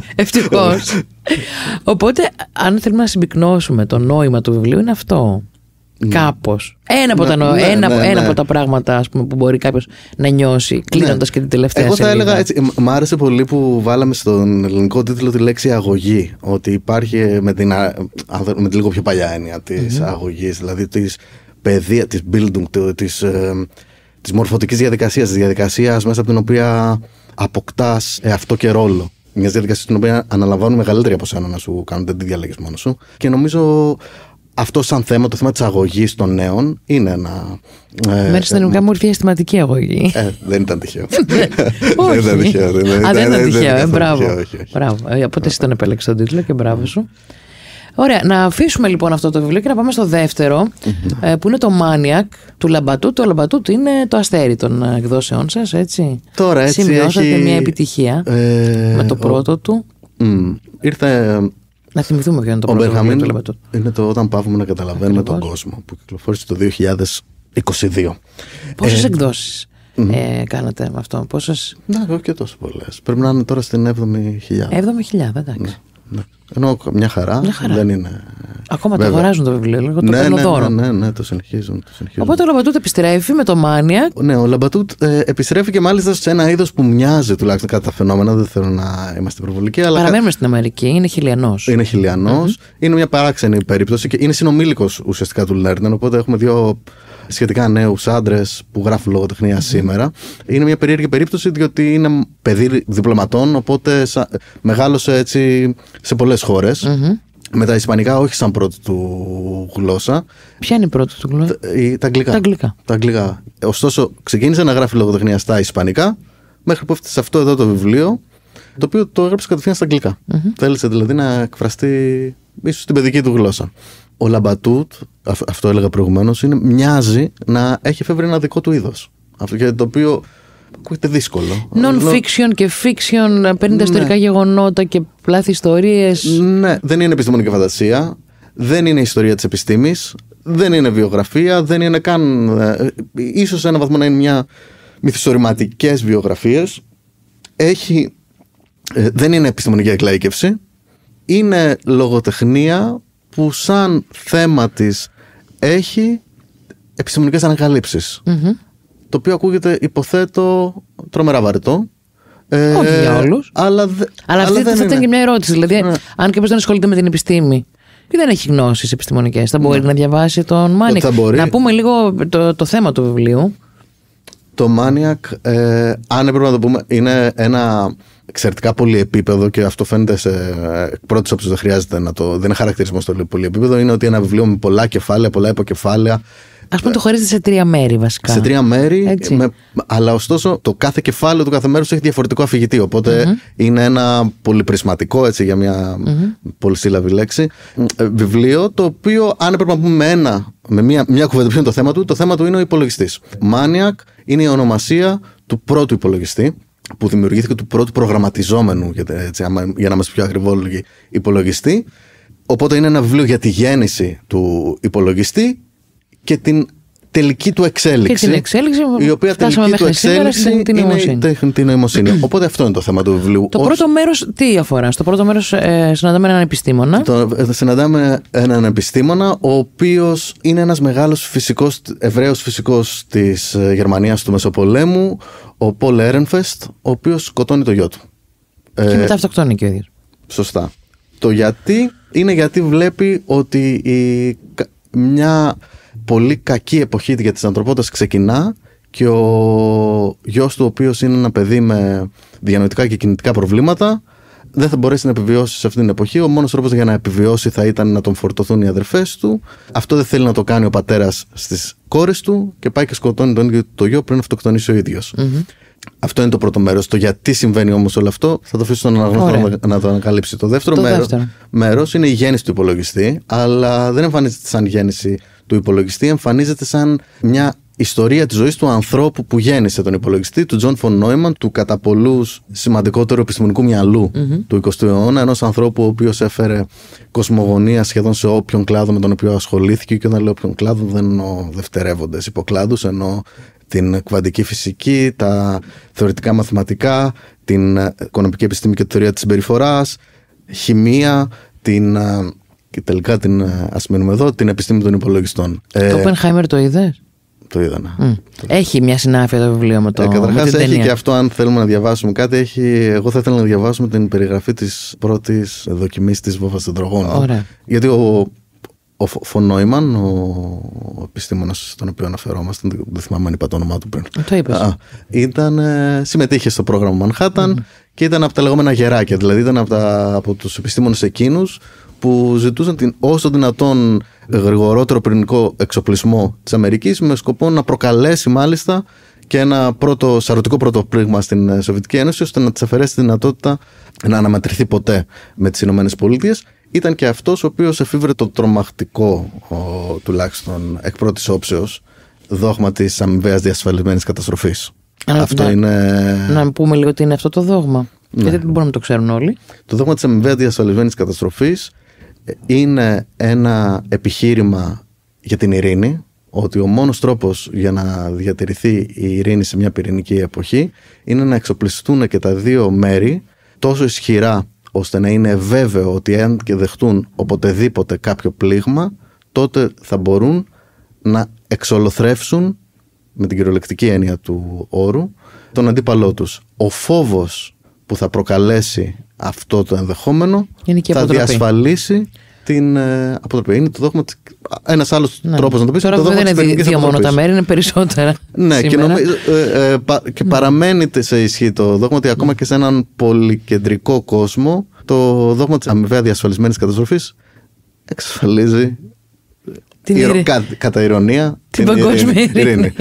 Ευτυχώς. Οπότε, αν θέλουμε να συμπυκνώσουμε το νόημα του βιβλίου, είναι αυτό. Mm. Κάπως. Ένα, από, ναι, τα, νο... ναι, ένα, ναι, ναι. ένα από τα πράγματα, ας πούμε, που μπορεί κάποιος να νιώσει, κλείνοντας ναι. και την τελευταία Εγώ θα σελίδα. έλεγα έτσι, μ' άρεσε πολύ που βάλαμε στον ελληνικό τίτλο τη λέξη αγωγή. Ότι υπάρχει με την, με την λίγο πιο παλιά έννοια της mm-hmm. αγωγής, δηλαδή της παιδεία, της Bildung, της, ε, της μορφωτικής διαδικασίας, της διαδικασίας μέσα από την οποία αποκτάς εαυτό και ρόλο. Μια διαδικασία στην οποία αναλαμβάνουν μεγαλύτεροι από σένα να σου κάνουν, δεν τη διαλέγεις μόνος σου. Και νομίζω αυτό σαν θέμα, το θέμα της αγωγής των νέων, είναι ένα... Ε, Μέρος στην ελληνικά μου ήρθε αισθηματική αγωγή. Ε, δεν ήταν τυχαίο. Όχι. Δεν ήταν τυχαίο. Α, δεν ήταν τυχαίο, ε, μπράβο. Μπράβο. Οπότε εσύ τον επέλεξες τον τίτλο και μπράβο σου. Ωραία, να αφήσουμε λοιπόν αυτό το βιβλίο και να πάμε στο δεύτερο, mm-hmm. που είναι το Maniac του Λαμπατούτ. Το Λαμπατούτ είναι το αστέρι των εκδόσεών σας, έτσι. Τώρα έτσι σημειώσατε έχει... μια επιτυχία ε, με το πρώτο ο... του. Mm. Ήρθε... Να θυμηθούμε ποιο είναι το πρώτο βιβλίο του Λαμπατούτ. Είναι το Όταν παύουμε να καταλαβαίνουμε Ακριβώς. τον κόσμο, που κυκλοφόρησε το δύο χιλιάδες είκοσι δύο. Πόσες ε... εκδόσεις mm. ε, κάνατε με αυτό, πόσες... Ναι, όχι και τόσο πολλές. Πρέπει να είναι τώρα στην έβδομη χιλιάδα. έβδομη χιλιάδα, εντάξει. Ναι. Ναι. Ενώ μια χαρά, μια χαρά δεν είναι. Ακόμα βέβαια. Το αγοράζουν το βιβλίο, λίγο το ναι, παίρνω ναι, δώρο. Ναι, ναι, ναι, το συνεχίζουν, το συνεχίζουν. Οπότε ο Λαμπατούτ επιστρέφει με το Maniac. Ναι, ο Λαμπατούτ ε, επιστρέφει και μάλιστα σε ένα είδος που μοιάζει τουλάχιστον κατά τα φαινόμενα. Δεν θέλω να είμαστε προβολικοί. Παραμένουμε κα... στην Αμερική, είναι χιλιανός. Είναι χιλιανός. Mm-hmm. Είναι μια παράξενη περίπτωση και είναι συνομήλικος ουσιαστικά του Λέρνεν. Οπότε έχουμε δύο σχετικά νέους άντρες που γράφουν λογοτεχνία mm-hmm. σήμερα. Είναι μια περίεργη περίπτωση διότι είναι παιδί διπλωματών, οπότε σα... μεγάλωσε έτσι σε πολλές χώρες. Mm-hmm. Με τα ισπανικά όχι σαν πρώτη του γλώσσα. Ποια είναι η πρώτη του γλώσσα? Τα αγγλικά. Τα αγγλικά. Τα αγγλικά. Ωστόσο, ξεκίνησε να γράφει λογοτεχνία στα ισπανικά, μέχρι που έφτασε σε αυτό εδώ το βιβλίο, το οποίο το έγραψε κατευθείαν στα αγγλικά. Mm-hmm. Θέλησε δηλαδή να εκφραστεί ίσως στην παιδική του γλώσσα. Ο Λαμπατούτ, αυτό έλεγα προηγουμένως, είναι, μοιάζει να έχει εφεύρει ένα δικό του είδος. Αυτό και το οποίο ακούγεται δύσκολο. Non-fiction και fiction, παίρνει τα ιστορικά ναι. γεγονότα και πλάθη ιστορίες. Ναι, δεν είναι επιστημονική φαντασία, δεν είναι ιστορία της επιστήμης, δεν είναι βιογραφία, δεν είναι καν. Ε, ίσως σε έναν βαθμό να είναι μια μυθιστορηματικές βιογραφίες. Έχει, ε, δεν είναι επιστημονική εκλαΐκευση. Είναι λογοτεχνία που σαν θέμα της έχει επιστημονικές ανακαλύψεις. Mm-hmm. Το οποίο ακούγεται, υποθέτω, τρομερά βαρετό. Ε, Όχι για όλους. Αλλά, δε, αλλά αυτή αλλά θα είναι. ήταν και μια ερώτηση. Δηλαδή, ναι. αν κάποιος δεν ασχολείται με την επιστήμη και δεν έχει γνώσεις επιστημονικές, θα μπορεί ναι. να διαβάσει τον Μάνιακ. Να πούμε λίγο το, το θέμα του βιβλίου. Το Μάνιακ, ε, αν έπρεπε να το πούμε, είναι ένα εξαιρετικά πολυεπίπεδο και αυτό φαίνεται σε πρώτης όψης, δεν χρειάζεται να το. Δεν είναι χαρακτηρισμό στο πολυεπίπεδο. Είναι ότι ένα βιβλίο με πολλά κεφάλαια, πολλά υποκεφάλαια. Ας πούμε το χωρίζεται σε τρία μέρη βασικά. Σε τρία μέρη, με, αλλά ωστόσο το κάθε κεφάλαιο του κάθε μέρους έχει διαφορετικό αφηγητή. Οπότε mm-hmm. είναι ένα πολυπρισματικό, έτσι για μια mm-hmm. πολυσύλλαβη λέξη, βιβλίο, το οποίο αν έπρεπε να πούμε με ένα, με μια, μια κουβέντα ποιο είναι το θέμα του, το θέμα του είναι ο υπολογιστής. Μάνιακ είναι η ονομασία του πρώτου υπολογιστή, που δημιουργήθηκε του πρώτου προγραμματιζόμενου, έτσι, για να είμαστε πιο ακριβόλογοι, υπολογιστή. Οπότε είναι ένα βιβλίο για τη γέννηση του υπολογιστή και την τελική του εξέλιξη. Και την εξέλιξη, η οποία τελική του εξέλιξη είναι η τεχνητή νοημοσύνη. Οπότε αυτό είναι το θέμα του βιβλίου. Το Ως... πρώτο μέρος τι αφορά? Στο πρώτο μέρος ε, συναντάμε έναν επιστήμονα. Το, ε, συναντάμε έναν επιστήμονα, ο οποίος είναι ένας μεγάλος φυσικός, Εβραίος φυσικός της Γερμανίας του Μεσοπολέμου, ο Πολ Έρενφεστ, ο οποίος σκοτώνει το γιο του. Και ε, μετά αυτοκτονεί και ο ίδιος. Σωστά. Το γιατί είναι γιατί βλέπει ότι η, μια πολύ κακή εποχή για τις ανθρωπότητες ξεκινά και ο γιος του, ο οποίος είναι ένα παιδί με διανοητικά και κινητικά προβλήματα, δεν θα μπορέσει να επιβιώσει σε αυτή την εποχή. Ο μόνος τρόπος για να επιβιώσει θα ήταν να τον φορτωθούν οι αδερφές του. Αυτό δεν θέλει να το κάνει ο πατέρας στις κόρες του και πάει και σκοτώνει τον ίδιο το γιο πριν αυτοκτονήσει ο ίδιος. Mm-hmm. Αυτό είναι το πρώτο μέρος. Το γιατί συμβαίνει όμως όλο αυτό θα το αφήσω στον αναγνωστό να το ανακαλύψει. Το δεύτερο, το μέρος, δεύτερο μέρος είναι η γέννηση του υπολογιστή, αλλά δεν εμφανίζεται σαν γέννηση του υπολογιστή, εμφανίζεται σαν μια ιστορία της ζωής του ανθρώπου που γέννησε τον υπολογιστή, του Τζον Φον Νόιμαν, του κατά πολλούς σημαντικότερου επιστημονικού μυαλού mm-hmm. του εικοστού αιώνα, ενός ανθρώπου ο οποίος έφερε κοσμογονία σχεδόν σε όποιον κλάδο με τον οποίο ασχολήθηκε, και όταν λέω όποιον κλάδο δεν εννοώ δευτερεύοντες υποκλάδους, εννοώ την κβαντική φυσική, τα θεωρητικά μαθηματικά, την οικονομική επιστήμη και τη θεωρία της συμπεριφοράς, χημεία, την, και τελικά την, ας μείνουμε εδώ, την επιστήμη των υπολογιστών. Το Οπενχάιμερ το είδες? Το είδα, ναι. Mm. Έχει μια συνάφεια το βιβλίο με το. Ε, Καταρχάς έχει ταινία. Και αυτό, αν θέλουμε να διαβάσουμε κάτι, έχει, εγώ θα ήθελα να διαβάσουμε την περιγραφή της πρώτης δοκιμής της βόφας-τεντρογόνου. Ωραία. Γιατί ο, ο Φον Νόιμαν, ο, ο επιστήμονας στον οποίο αναφερόμαστε, δεν θυμάμαι αν είπα το όνομά του πριν. Το είπες. Α, ήταν, συμμετείχε στο πρόγραμμα Manhattan mm. και ήταν από τα λεγόμενα γεράκια. Δηλαδή ήταν από, τα, από τους επιστήμονες εκείνους που ζητούσαν την όσο δυνατόν γρηγορότερο πυρηνικό εξοπλισμό της Αμερικής, με σκοπό να προκαλέσει μάλιστα και ένα πρώτο σαρωτικό πρωτοπλήγμα στην Σοβιετική Ένωση, ώστε να της αφαιρέσει τη δυνατότητα να αναμετρηθεί ποτέ με τις Ηνωμένες Πολιτείες. Ήταν και αυτός ο οποίος εφήβρε το τρομακτικό, ο, τουλάχιστον εκ πρώτης όψεως, δόγμα της αμοιβαίας διασφαλισμένης καταστροφής. Α, αυτό να, είναι... να πούμε λίγο τι είναι αυτό το δόγμα. Ναι. Γιατί δεν μπορούμε να το ξέρουν όλοι. Το δόγμα της αμοιβαίας διασφαλισμένης καταστροφής είναι ένα επιχείρημα για την ειρήνη, ότι ο μόνος τρόπος για να διατηρηθεί η ειρήνη σε μια πυρηνική εποχή είναι να εξοπλιστούν και τα δύο μέρη τόσο ισχυρά ώστε να είναι βέβαιο ότι αν και δεχτούν οποτεδήποτε κάποιο πλήγμα, τότε θα μπορούν να εξολοθρεύσουν, με την κυριολεκτική έννοια του όρου, τον αντίπαλό τους. Ο φόβος που θα προκαλέσει αυτό το ενδεχόμενο θα αποτροπή. διασφαλίσει την ε, αποτροπή. Είναι το δόγμα της... Ένας άλλος ναι. τρόπος να το πεις. Τώρα το δεν είναι δύο μόνο τα μέρη, είναι περισσότερα. Ναι, και, νομίζω, ε, ε, πα, και ναι. παραμένει σε ισχύ το δόγμα ότι ακόμα και σε έναν πολυκεντρικό κόσμο το δόγμα της αμοιβαία διασφαλισμένης καταστροφής εξασφαλίζει την ηρο... ειρήνη. κα... κατά ειρωνία την παγκόσμια ειρήνη.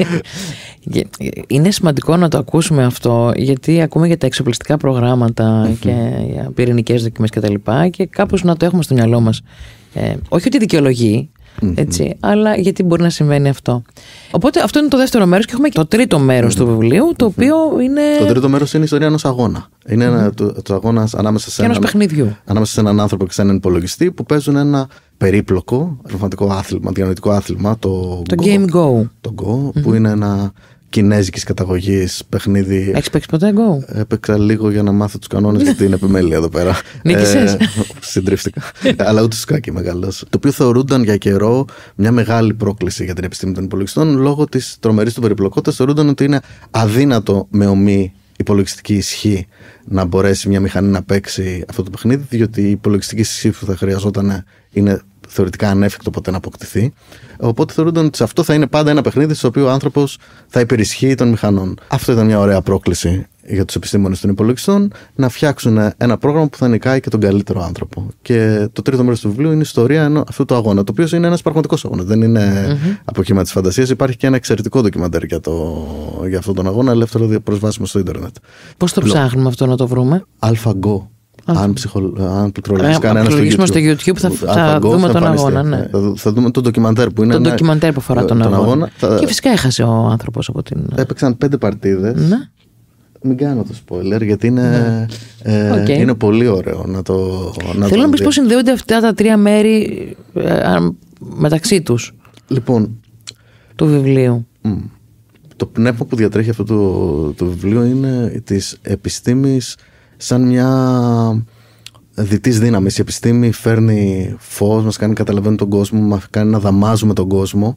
Είναι σημαντικό να το ακούσουμε αυτό, γιατί ακούμε για τα εξοπλιστικά προγράμματα mm-hmm. και για πυρηνικές δοκιμές κτλ. Και, και κάπως να το έχουμε στο μυαλό μας. Ε, όχι ότι δικαιολογεί, mm-hmm. έτσι, αλλά γιατί μπορεί να συμβαίνει αυτό. Οπότε αυτό είναι το δεύτερο μέρος και έχουμε και το τρίτο μέρος mm-hmm. του βιβλίου, το οποίο mm-hmm. είναι. Το τρίτο μέρος είναι η ιστορία ενός αγώνα. Είναι mm-hmm. ένα, το, το αγώνας ανάμεσα σε, ένας ένα, παιχνιδιού. ανάμεσα σε έναν άνθρωπο και σε έναν υπολογιστή που παίζουν ένα περίπλοκο πραγματικό άθλημα, διανοητικό άθλημα. Το, το Go, Game Go. Το Go, mm-hmm. που είναι ένα κινέζικης καταγωγής παιχνίδι. Έχεις παίξει ποτέ Go? Έπαιξα λίγο για να μάθω τους κανόνες, γιατί είναι επιμέλεια εδώ πέρα. Νίκησες? Ε, συντρίφτηκα. Αλλά ούτε σκάκι μεγάλος. Το οποίο θεωρούνταν για καιρό μια μεγάλη πρόκληση για την επιστήμη των υπολογιστών, λόγω της τρομερής του περιπλοκότητας. Θεωρούνταν ότι είναι αδύνατο με ομή υπολογιστική ισχύ να μπορέσει μια μηχανή να παίξει αυτό το παιχνίδι, διότι η υπολογιστική ισχύ που θα χρειαζόταν είναι θεωρητικά ανέφικτο ποτέ να αποκτηθεί. Οπότε θεωρούνταν ότι σε αυτό θα είναι πάντα ένα παιχνίδι στο οποίο ο άνθρωπος θα υπερισχύει των μηχανών. Αυτό ήταν μια ωραία πρόκληση για τους επιστήμονες των υπολογιστών, να φτιάξουν ένα πρόγραμμα που θα νικάει και τον καλύτερο άνθρωπο. Και το τρίτο μέρος του βιβλίου είναι η ιστορία αυτού του αγώνα, το οποίο είναι ένας πραγματικός αγώνας. Δεν είναι mm-hmm. από κύμα της φαντασίας. Υπάρχει και ένα εξαιρετικό ντοκιμαντέρ για, το, για αυτόν τον αγώνα, ελεύθερο προσβάσιμο στο ίντερνετ. Πώς το ψάχνουμε αυτό να το βρούμε? AlphaGo. Αν, ψυχο... αν πληκτρολογήσει κανένα στο YouTube, στο YouTube θα, θα Go, δούμε θα τον αγώνα. Ναι. Θα, θα δούμε το ντοκιμαντέρ που είναι. Το ντοκιμαντέρ που αφορά τον, τον αγώνα. αγώνα. Θα... Και φυσικά έχασε ο άνθρωπος από την. Έπαιξαν πέντε παρτίδες. Ναι. Μην κάνω το spoiler, γιατί είναι, ναι. ε, okay. είναι πολύ ωραίο να το. Να Θέλω το να πεις πώς συνδέονται αυτά τα τρία μέρη ε, μεταξύ τους. Λοιπόν. Του βιβλίου. Μ, το πνεύμα που διατρέχει αυτό το, το βιβλίο είναι της επιστήμης σαν μια δυτής δύναμης. Η επιστήμη φέρνει φως, μας κάνει να καταλαβαίνουμε τον κόσμο, μας κάνει να δαμάζουμε τον κόσμο,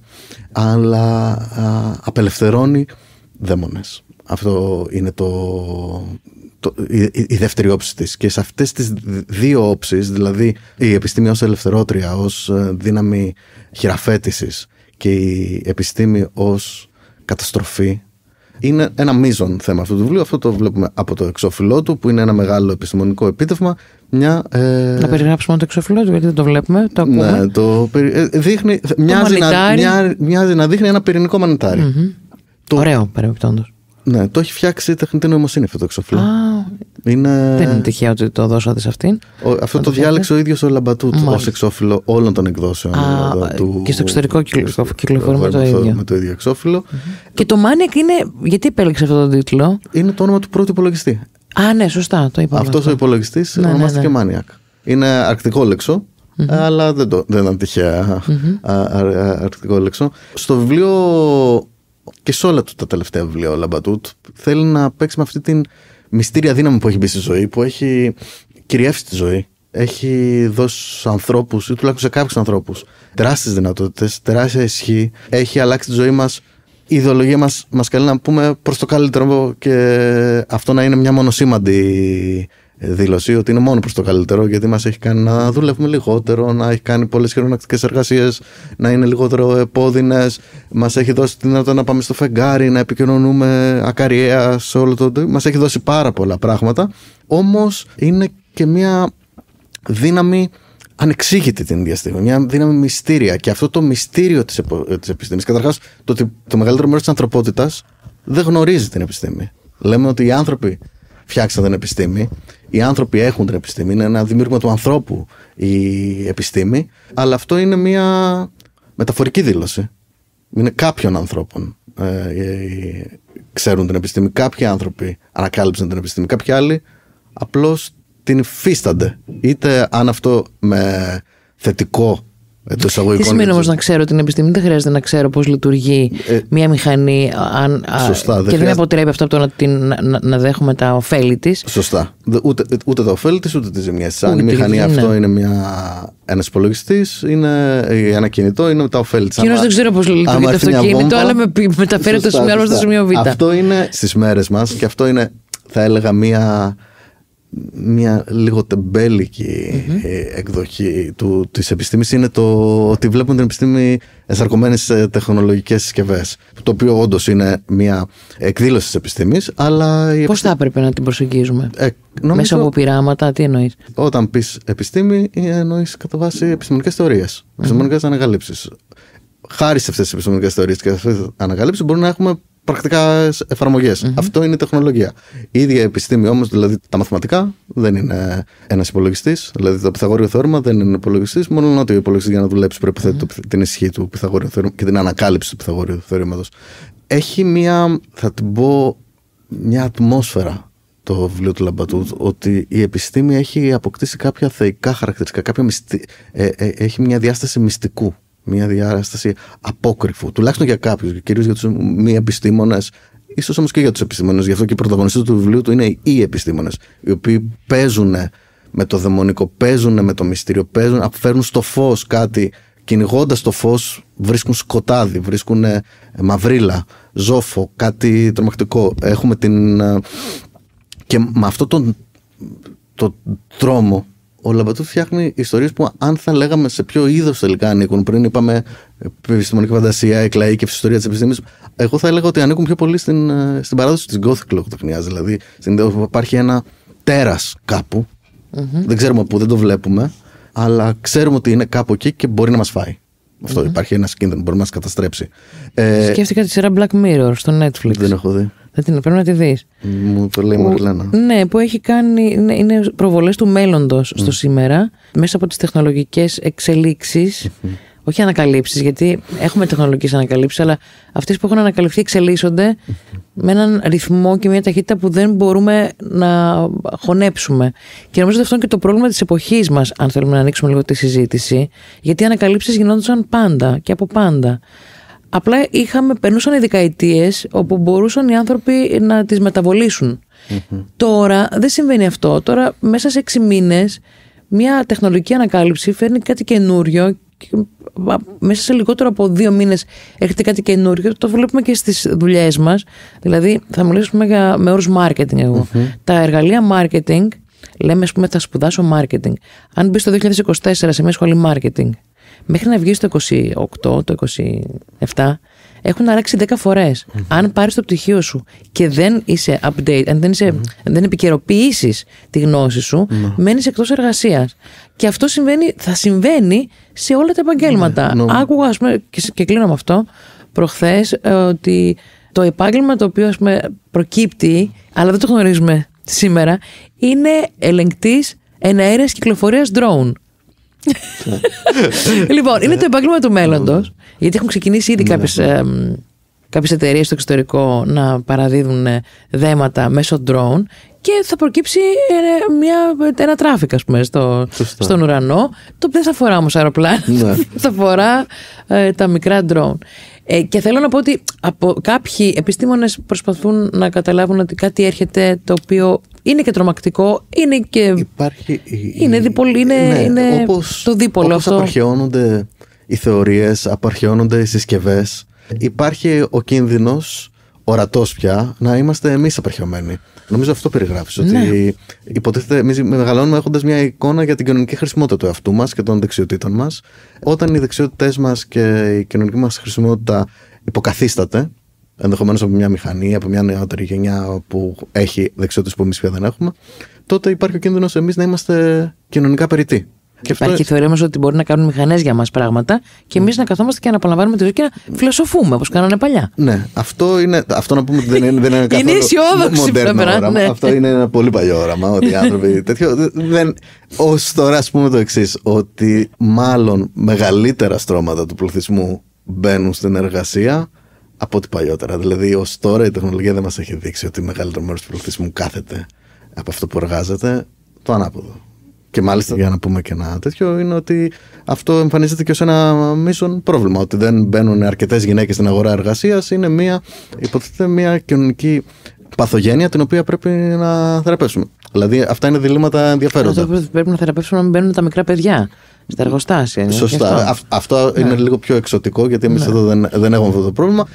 αλλά α, απελευθερώνει δαίμονες. Αυτό είναι το, το, η, η δεύτερη όψη της. Και σε αυτές τις δύο όψεις, δηλαδή η επιστήμη ως ελευθερότρια, ως δύναμη χειραφέτησης και η επιστήμη ως καταστροφή, είναι ένα μείζον θέμα αυτού του βιβλίου. Αυτό το βλέπουμε από το εξώφυλλό του, που είναι ένα μεγάλο επιστημονικό επίτευγμα. Μια, ε... Να περιγράψουμε το εξώφυλλό του, γιατί δεν το βλέπουμε. Το ακούμε. Ναι, το δείχνει, το μοιάζει, να, μια, μοιάζει να δείχνει ένα πυρηνικό μανιτάρι. Mm-hmm. Το... Ωραίο, παρεμπιπτόντως. Ναι, το έχει φτιάξει τεχνητή νοημοσύνη αυτό το εξώφυλλο. Ah, είναι... Δεν είναι τυχαίο ότι το δώσατε σε αυτήν. Ο, αυτό το, το διάλεξε ο ίδιος ο Λαμπατούτ ως εξώφυλλο όλων των εκδόσεων. Ah, του... Και στο εξωτερικό κυκλοφορεί με το ίδιο. Με το ίδιο εξώφυλλο. Mm-hmm. Και το Maniac είναι. Γιατί επέλεξε αυτό τον τίτλο? Είναι το όνομα του πρώτου υπολογιστή. Α, ναι, σωστά, το είπαμε. Αυτός ο υπολογιστής ναι, ονομάστηκε ναι, ναι. Maniac. Είναι αρκτικό λέξο. Mm-hmm. Αλλά δεν, το, δεν ήταν τυχαία mm-hmm. αρκτικό λέξο. Στο βιβλίο και σε όλα του τα τελευταία βιβλία ο Λαμπατούτ θέλει να παίξει με αυτή την μυστήρια δύναμη που έχει μπει στη ζωή, που έχει κυριεύσει τη ζωή. Έχει δώσει στους ανθρώπους, ή τουλάχιστον σε κάποιους ανθρώπους, τεράστιες δυνατότητες, τεράστια ισχύ. Έχει αλλάξει τη ζωή μας. Η ιδεολογία μας μας καλεί να πούμε προς το καλύτερο, και αυτό να είναι μια μονοσήμαντη δήλωση, ότι είναι μόνο προς το καλύτερο, γιατί μας έχει κάνει να δουλεύουμε λιγότερο, να έχει κάνει πολλές χειρονακτικές εργασίες, να είναι λιγότερο επώδυνες, μας έχει δώσει τη δυνατότητα να πάμε στο φεγγάρι, να επικοινωνούμε ακαριέα σε όλο το. Μας έχει δώσει πάρα πολλά πράγματα, όμως είναι και μια δύναμη ανεξήγητη την ίδια στιγμή, μια δύναμη μυστήρια. Και αυτό το μυστήριο της, επο... της επιστήμης, καταρχάς, το ότι το μεγαλύτερο μέρος της ανθρωπότητας δεν γνωρίζει την επιστήμη. Λέμε ότι οι άνθρωποι φτιάξαν την επιστήμη, οι άνθρωποι έχουν την επιστήμη, είναι ένα δημιούργημα του ανθρώπου η επιστήμη, αλλά αυτό είναι μια μεταφορική δήλωση. Είναι κάποιων ανθρώπων ε, ξέρουν την επιστήμη, κάποιοι άνθρωποι ανακάλυψαν την επιστήμη, κάποιοι άλλοι απλώς την υφίστανται. Είτε αν αυτό με θετικό εντός εισαγωγικών. Τι σημαίνει όμως να ξέρω την επιστήμη? Δεν χρειάζεται να ξέρω πώς λειτουργεί ε, μια μηχανή αν, σωστά, α, δεν και χρειάζεται. δεν αποτρέπει αυτό από το να, την, να, να δέχομαι τα ωφέλη της. Σωστά. Ούτε, ούτε τα ωφέλη της, ούτε τις ζημιές. Αν η μηχανή ναι. αυτό είναι μια, ένας υπολογιστής, είναι ένα κινητό, είναι τα ωφέλη της. Κοινώς δεν ξέρω πώς λειτουργεί το αυτοκίνητο, αλλά με, μεταφέρει το σημείο Α στο σημείο Β. Αυτό είναι στις μέρες μας, και αυτό είναι, θα έλεγα, μια μια λίγο τεμπέλικη mm-hmm. εκδοχή του, της επιστήμης είναι το ότι βλέπουν την επιστήμη ενσαρκωμένη σε τεχνολογικές συσκευές, το οποίο όντως είναι μια εκδήλωση της επιστήμης, αλλά... Πώς επιστήμη... θα έπρεπε να την προσεγγίζουμε? Ε, νομίζω... Μέσα από πειράματα, τι εννοείς? Όταν πεις επιστήμη, εννοείς κατά βάση επιστημονικές θεωρίες, mm-hmm. επιστημονικές ανακαλύψεις. Χάρη σε αυτές τις επιστημονικές θεωρίες και αυτές τις ανακαλύψεις μπορούμε να έχουμε πρακτικά εφαρμογές. Mm-hmm. Αυτό είναι η τεχνολογία. Η ίδια επιστήμη όμως, δηλαδή τα μαθηματικά, δεν είναι ένας υπολογιστής. Δηλαδή το Πυθαγόριο θεώρημα δεν είναι υπολογιστής. Μόνο ότι ο υπολογιστής για να δουλέψει προϋποθέτει mm-hmm. την ισχύ του Πυθαγόριου θεώρηματος και την ανακάλυψη του Πυθαγόριου θεωρήματος. Έχει μια, θα την πω, μια ατμόσφαιρα το βιβλίο του Λαμπατού, ότι η επιστήμη έχει αποκτήσει κάποια θεϊκά χαρακτηριστικά, κάποια μυστι... ε, ε, έχει μια διάσταση μυστικού. Μια διάσταση απόκρυφου, τουλάχιστον για κάποιους, κυρίως για τους μη επιστήμονες, ίσως όμως και για τους επιστήμονες. Γι' αυτό και οι πρωταγωνιστές του βιβλίου του είναι οι επιστήμονες, οι οποίοι παίζουν με το δαιμονικό, παίζουν με το μυστήριο, παίζουν, φέρνουν στο φως κάτι, κυνηγώντας το φως βρίσκουν σκοτάδι, βρίσκουν μαυρίλα, ζόφο, κάτι τρομακτικό. Έχουμε την... Και με αυτό τον το τρόμο ο Λαμπατού φτιάχνει ιστορίες που, αν θα λέγαμε σε ποιο είδος τελικά ανήκουν, πριν είπαμε επιστημονική φαντασία, εκλαΐκευση, ιστορία της επιστήμης, εγώ θα έλεγα ότι ανήκουν πιο πολύ στην, στην παράδοση της Gothic λογοτεχνίας. Δηλαδή, στην, υπάρχει ένα τέρας κάπου, mm-hmm. δεν ξέρουμε πού, δεν το βλέπουμε, αλλά ξέρουμε ότι είναι κάπου εκεί και μπορεί να μας φάει. Αυτό mm-hmm. υπάρχει ένας κίνδυνος, μπορεί να μας καταστρέψει. Σκέφτηκα τη σειρά Black Mirror στο Netflix. Δεν έχω δει. Δεν την πρέπει να τη δεις. Μου το λέει η Μαριλένα. Ναι, που έχει κάνει. Είναι, είναι προβολές του μέλλοντος mm. στο σήμερα, μέσα από τις τεχνολογικές εξελίξεις. Mm-hmm. Όχι ανακαλύψεις, γιατί έχουμε τεχνολογικές ανακαλύψεις, αλλά αυτές που έχουν ανακαλυφθεί εξελίσσονται mm-hmm. με έναν ρυθμό και μια ταχύτητα που δεν μπορούμε να χωνέψουμε. Και νομίζω ότι αυτό είναι και το πρόβλημα της εποχής μας, αν θέλουμε να ανοίξουμε λίγο τη συζήτηση, γιατί οι ανακαλύψεις γινόντουσαν πάντα και από πάντα. Απλά είχαμε, περνούσαν οι δεκαετίες όπου μπορούσαν οι άνθρωποι να τις μεταβολήσουν. Mm-hmm. Τώρα δεν συμβαίνει αυτό. Τώρα μέσα σε έξι μήνες μια τεχνολογική ανακάλυψη φέρνει κάτι καινούριο και μέσα σε λιγότερο από δύο μήνες έρχεται κάτι καινούριο. Το βλέπουμε και στις δουλειές μας. Δηλαδή θα μιλήσουμε για, με όρους marketing εγώ. Mm-hmm. Τα εργαλεία marketing, λέμε ας πούμε θα σπουδάσω marketing. Αν μπεις το δύο χιλιάδες είκοσι τέσσερα σε μια σχολή marketing, μέχρι να βγεις το είκοσι οκτώ, το είκοσι επτά, έχουν αλλάξει δέκα φορές. Mm-hmm. Αν πάρεις το πτυχίο σου και δεν είσαι update, αν δεν, είσαι, mm-hmm. δεν επικαιροποιήσεις τη γνώση σου, mm-hmm. μένεις εκτός εργασίας. Και αυτό συμβαίνει, θα συμβαίνει σε όλα τα επαγγέλματα. Mm-hmm. Άκουγα, ας πούμε, και, και κλείνω με αυτό, προχθές, ε, ότι το επάγγελμα το οποίο ας πούμε, προκύπτει, αλλά δεν το γνωρίζουμε σήμερα, είναι ελεγκτής εναέρειας κυκλοφορίας drone. Λοιπόν, είναι το επάγγελμα του μέλλοντος, γιατί έχουν ξεκινήσει ήδη κάποιες, ε, κάποιες εταιρείες στο εξωτερικό να παραδίδουν δέματα μέσω drone και θα προκύψει μια, ένα τράφικ, ας πούμε, στο, στον ουρανό, το οποίο δεν θα φορά όμως αεροπλάνα, θα φορά ε, τα μικρά drone. Ε, και θέλω να πω ότι από κάποιοι επιστήμονες προσπαθούν να καταλάβουν ότι κάτι έρχεται το οποίο είναι και τρομακτικό, είναι και. Υπάρχει. Είναι, διπολ, είναι, ναι, είναι όπως, το δίπολο όπως αυτό. Απαρχαιώνονται οι θεωρίες, απαρχαιώνονται οι συσκευές. Υπάρχει ο κίνδυνος, ορατός πια, να είμαστε εμείς απαρχαιωμένοι. Νομίζω αυτό περιγράφεις. Ναι. Ότι υποτίθεται εμείς μεγαλώνουμε έχοντας μια εικόνα για την κοινωνική χρησιμότητα του εαυτού μας και των δεξιοτήτων μας. Όταν οι δεξιότητές μας και η κοινωνική μας χρησιμότητα υποκαθίσταται, ενδεχομένως από μια μηχανή, από μια νεότερη γενιά που έχει δεξιότητες που εμείς πια δεν έχουμε, τότε υπάρχει ο κίνδυνος εμείς να είμαστε κοινωνικά περιττοί. Και υπάρχει η θεωρία μας ότι μπορεί να κάνουν μηχανές για μας πράγματα και εμείς να καθόμαστε και να απολαμβάνουμε τη ζωή και να φιλοσοφούμε όπως κάνανε παλιά. Ναι, αυτό είναι. Αυτό να πούμε ότι δεν είναι, δεν είναι καθόλου μοντέρνο όραμα. Ναι. Αυτό είναι ένα πολύ παλιό όραμα. Ότι οι άνθρωποι τέτοιο. Δεν, ως τώρα, ας πούμε το εξής, ότι μάλλον μεγαλύτερα στρώματα του πληθυσμού μπαίνουν στην εργασία από ό,τι παλιότερα. Δηλαδή, ως τώρα η τεχνολογία δεν μας έχει δείξει ότι μεγαλύτερο μέρος του πληθυσμού κάθεται από αυτό που εργάζεται, το ανάποδο. Και μάλιστα, για να πούμε και ένα τέτοιο, είναι ότι αυτό εμφανίζεται και ως ένα μείζον πρόβλημα. Ότι δεν μπαίνουν αρκετές γυναίκες στην αγορά εργασίας είναι μια, υποτίθεται, μια κοινωνική παθογένεια την οποία πρέπει να θεραπεύσουμε. Δηλαδή, αυτά είναι διλήμματα ενδιαφέροντα. Αυτό πρέπει να θεραπεύσουμε να μην μπαίνουν τα μικρά παιδιά στα εργοστάσια. Σωστά. Αυτό, αυτό ναι. είναι λίγο πιο εξωτικό, γιατί εμείς ναι. εδώ δεν, δεν έχουμε αυτό το πρόβλημα.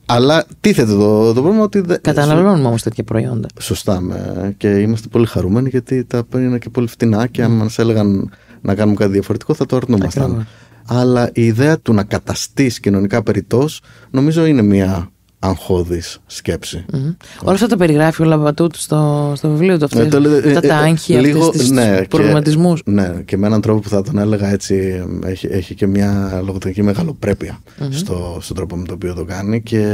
Αλλά τίθεται το, το πρόβλημα ότι. Δε... Καταναλώνουμε όμως τέτοια προϊόντα. Σωστά. Με, και είμαστε πολύ χαρούμενοι γιατί τα είναι και πολύ φτηνά και αν mm. μας έλεγαν να κάνουμε κάτι διαφορετικό θα το αρνούμασταν. Αλλά η ιδέα του να καταστείς κοινωνικά περιττός νομίζω είναι μια αγχώδης σκέψη. Mm-hmm. Όλα αυτά τα περιγράφει ο Λαμπατούτ στο, στο βιβλίο του. Αυτές, ναι, αυτά τα άγχη, λίγο, αυτές τις ναι, προβληματισμούς. Και, ναι, και με έναν τρόπο που θα τον έλεγα έτσι, έχει, έχει και μια λογοτεχνική μεγαλοπρέπεια mm-hmm. στο, στον τρόπο με τον οποίο το κάνει και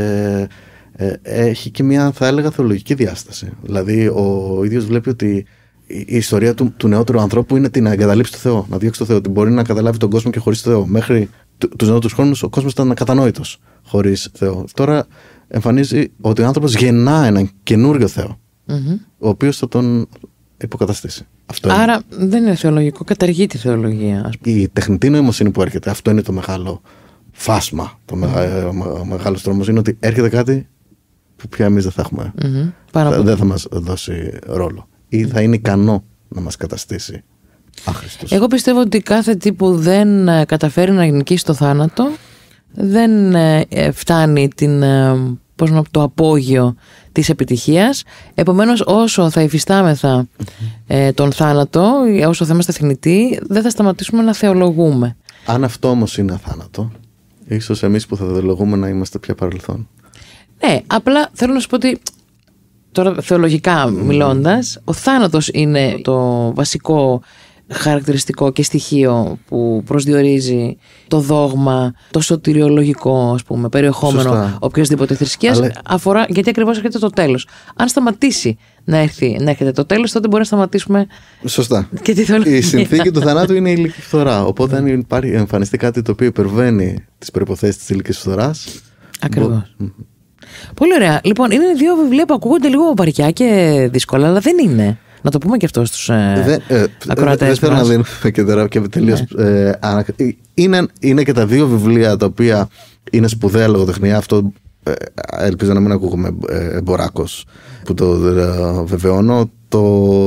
ε, έχει και μια, θα έλεγα, θεολογική διάσταση. Δηλαδή ο ίδιος βλέπει ότι η ιστορία του, του νεότερου ανθρώπου είναι την να εγκαταλείψει το Θεό, να διώξει το Θεό, ότι μπορεί να καταλάβει τον κόσμο και χωρίς Θεό. Μέχρι τους νεότερους χρόνους ο κόσμος ήταν ακατανόητος χωρίς Θεό. Τώρα εμφανίζει ότι ο άνθρωπος γεννά έναν καινούριο Θεό, mm-hmm. ο οποίος θα τον υποκαταστήσει. Αυτό Άρα είναι. Δεν είναι θεολογικό, καταργεί τη θεολογία. Ας πούμε. Η τεχνητή νοημοσύνη που έρχεται, αυτό είναι το μεγάλο φάσμα. Το mm-hmm. μεγάλο τρόμος είναι ότι έρχεται κάτι που πια εμείς δεν θα έχουμε. Mm-hmm. Θα, δεν θα μας δώσει ρόλο. Ή θα είναι ικανό να μας καταστήσει άχρηστος. Εγώ πιστεύω ότι κάθε τι που δεν καταφέρει να νικήσει το θάνατο δεν φτάνει την, πώς να, το απόγειο της επιτυχίας. Επομένως όσο θα υφιστάμεθα ε, τον θάνατο, όσο θα είμαστε θνητοί, δεν θα σταματήσουμε να θεολογούμε. Αν αυτό όμως είναι αθάνατο, ίσως εμείς που θα θεολογούμε να είμαστε πια παρελθόν. Ναι, απλά θέλω να σου πω ότι τώρα θεολογικά μιλώντας, ο θάνατος είναι το βασικό χαρακτηριστικό και στοιχείο που προσδιορίζει το δόγμα, το σωτηριολογικό, ας πούμε, περιεχόμενο οποιασδήποτε θρησκείας. Αλλά... αφορά, γιατί ακριβώς έρχεται το τέλος. Αν σταματήσει να, έρθει, να έρχεται το τέλος, τότε μπορεί να σταματήσουμε. Σωστά. Και τη θεολογία. Η συνθήκη του θανάτου είναι η ηλική φθορά. Οπότε, αν υπάρχει, εμφανιστεί κάτι το οποίο υπερβαίνει τις προϋποθέσεις της ηλικής φθοράς. Ακριβώς. Μπο... Πολύ ωραία. Λοιπόν, είναι δύο βιβλία που ακούγονται λίγο βαριά και δύσκολα, αλλά δεν είναι. Να το πούμε και αυτό στους ε, ε, ακροατές. Δεν θέλω να δίνουμε και τώρα και τελείως. Ναι. Ε, είναι, είναι και τα δύο βιβλία τα οποία είναι σπουδαία λογοτεχνία. Αυτό ε, ελπίζω να μην ακούγομαι εμποράκος που το ε, βεβαιώνω. Το,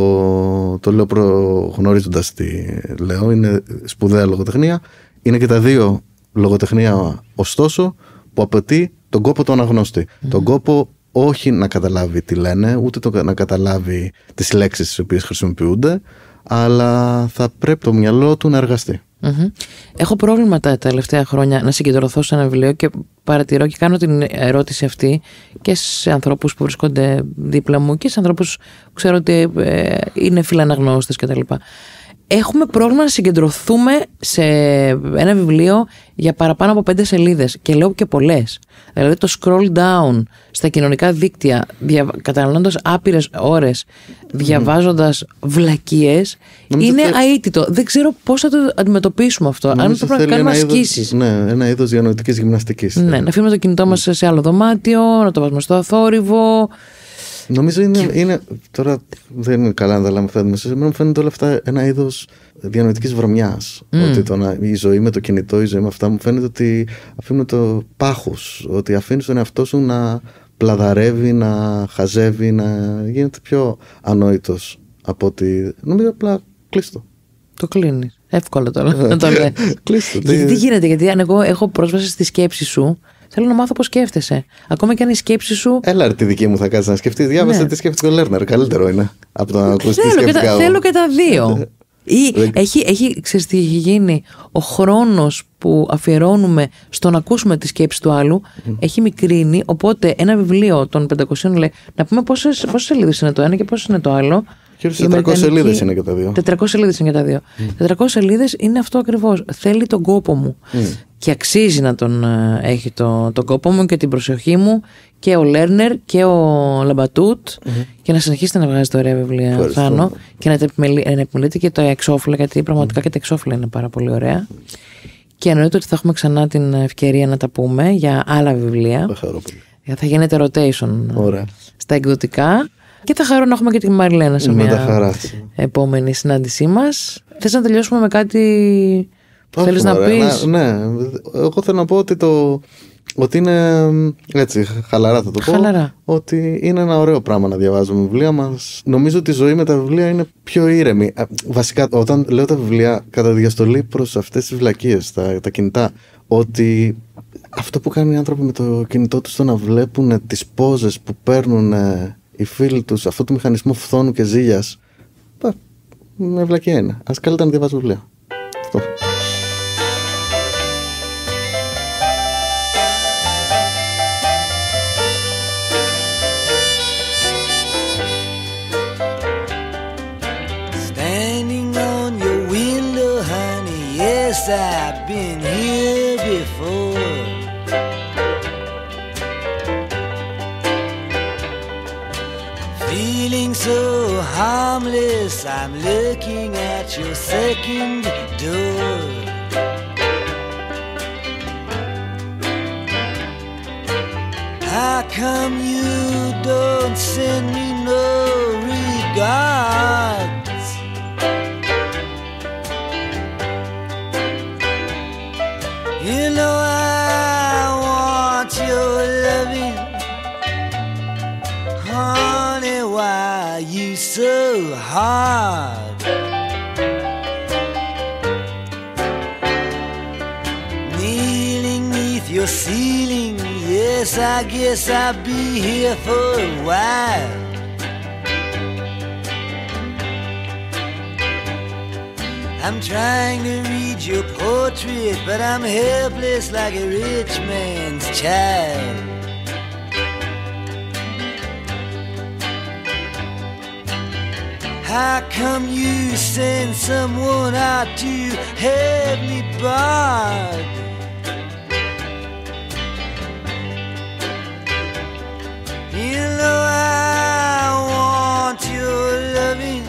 το λέω προγνωρίζοντας τι λέω. Είναι σπουδαία λογοτεχνία. Είναι και τα δύο λογοτεχνία, ωστόσο, που απαιτεί τον κόπο του αναγνώστη. Mm. Τον κόπο όχι να καταλάβει τι λένε, ούτε το να καταλάβει τις λέξεις τις οποίες χρησιμοποιούνται, αλλά θα πρέπει το μυαλό του να εργαστεί. Mm-hmm. Έχω πρόβλημα τα τελευταία χρόνια να συγκεντρωθώ σε ένα βιβλίο και παρατηρώ και κάνω την ερώτηση αυτή και σε ανθρώπους που βρίσκονται δίπλα μου και σε ανθρώπους που ξέρω ότι ε, είναι φιλαναγνώστες κτλ. Έχουμε πρόβλημα να συγκεντρωθούμε σε ένα βιβλίο για παραπάνω από πέντε σελίδες και λέω και πολλές. Δηλαδή το scroll down στα κοινωνικά δίκτυα, δια... καταναλώνοντας άπειρες ώρες, διαβάζοντας βλακίες, νομίζω είναι θε... αίτητο. Δεν ξέρω πώς θα το αντιμετωπίσουμε αυτό. Νομίζω αν πρέπει να κάνουμε ασκήσεις. Ναι, ένα είδος διανοητικής γυμναστικής. Ναι, να αφήνουμε το κινητό μας σε άλλο δωμάτιο, να το βάζουμε στο αθόρυβο. Νομίζω είναι, είναι. Τώρα δεν είναι καλά να τα λέμε αυτά. Εμένα μου φαίνεται όλα αυτά ένα είδος διανοητικής βρωμιάς. Mm. Ότι το να, η ζωή με το κινητό, η ζωή με αυτά μου φαίνεται ότι αφήνουν το πάχος. Ότι αφήνεις τον εαυτό σου να πλαδαρεύει, να χαζεύει, να γίνεται πιο ανόητος από ότι. Νομίζω απλά κλείστο. Το κλείνεις. Εύκολο τώρα να το λέει. Κλείστο. Γιατί τι γίνεται, γιατί αν εγώ έχω πρόσβαση στη σκέψη σου. Θέλω να μάθω πώς σκέφτεσαι. Ακόμα και αν η σκέψη σου. Έλα, ρε, τη δική μου θα κάτσει να σκεφτεί. Διάβασε ναι. τι σκέφτηκε ο Λέρνερ. Καλύτερο είναι από το να ακούσει τι σκέφτηκα εγώ. Θέλω και τα δύο. Ή έχει, έχει, ξέρεις τι έχει γίνει. Ο χρόνος που αφιερώνουμε στο να ακούσουμε τη σκέψη του άλλου mm. έχει μικρύνει. Οπότε ένα βιβλίο των πεντακοσίων λέει να πούμε πόσες, πόσες σελίδες είναι το ένα και πόσες είναι το άλλο. τετρακόσιες σελίδες είναι και τα δύο. τετρακόσιες σελίδες είναι και τα δύο. Mm. τετρακόσιες σελίδες είναι αυτό ακριβώς. Θέλει τον κόπο μου. Mm. Και αξίζει να τον έχει το, τον κόπο μου και την προσοχή μου και ο Λέρνερ και ο Λαμπατούτ mm-hmm. και να συνεχίσετε να βγάζετε ωραία βιβλία, Θάνο, και να επιμελείτε και τα εξώφυλλα, γιατί πραγματικά mm. και τα εξώφυλλα είναι πάρα πολύ ωραία. Και εννοείται ότι θα έχουμε ξανά την ευκαιρία να τα πούμε για άλλα βιβλία. Θα, θα γίνεται rotation ωραία. Στα εκδοτικά. Και θα χαρώ να έχουμε και τη Μαριλένα σε μια χαράς. Επόμενη συνάντησή μας. Θες να τελειώσουμε με κάτι που θέλεις να πεις? Να, ναι, εγώ θέλω να πω ότι, το, ότι είναι έτσι χαλαρά θα το πω. Χαλαρά. Ότι είναι ένα ωραίο πράγμα να διαβάζουμε βιβλία μας. Νομίζω ότι η ζωή με τα βιβλία είναι πιο ήρεμη. Βασικά όταν λέω τα βιβλία κατά διαστολή προς αυτές τις βλακίες, τα, τα κινητά. ότι αυτό που κάνουν οι άνθρωποι με το κινητό τους, το να βλέπουν τις πόζες που παίρνουν οι φίλοι τους, αυτό το μηχανισμό φθόνου και ζήλιας, με βλακιά είναι. Ας καλύτερα να διαβάζω βιβλία. Αυτό. I've been here before. Feeling so harmless, I'm looking at your second door. How come you don't send me no regard? You know I want your loving, honey, why are you so hard? Kneeling neath your ceiling, yes, I guess I'll be here for a while. I'm trying to read your portrait, but I'm helpless like a rich man's child. How come you send someone out to have me barred? You know I want your loving,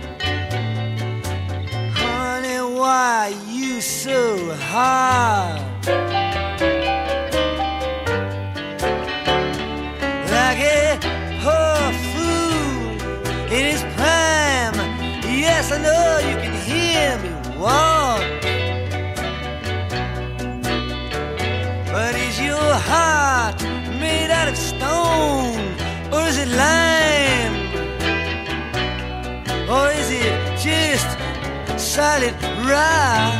why are you so hard? Like a poor fool in his prime, yes, I know you can hear me walk. But is your heart made out of stone, or is it lime? Or is it just solid rock?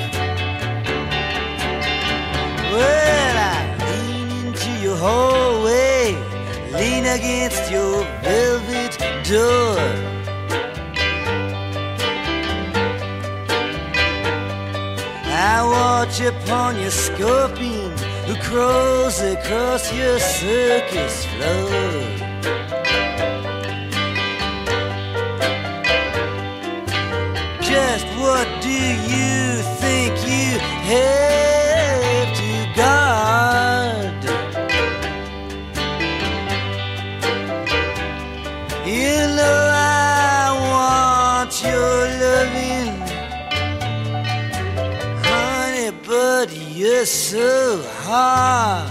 Well, I lean into your hallway, lean against your velvet door. I watch upon your scorpion who crawls across your circus floor. Just what do you think you have to guard? You know I want your loving, honey, but you're so hard.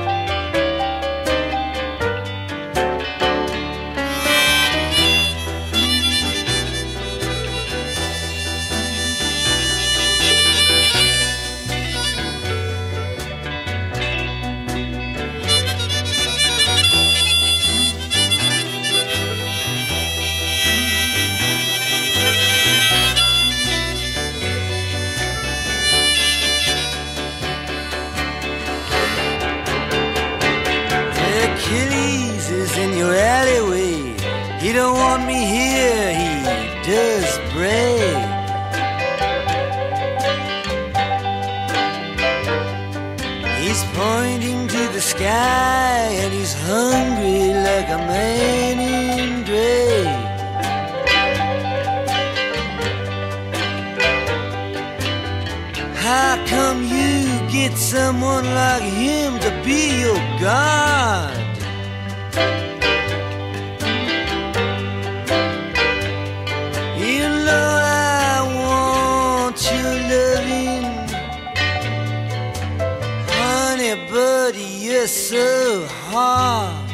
In your alleyway, he don't want me here, he does brag. He's pointing to the sky and he's hungry like a man in drag. How come you get someone like him to be your God? But you're so hard.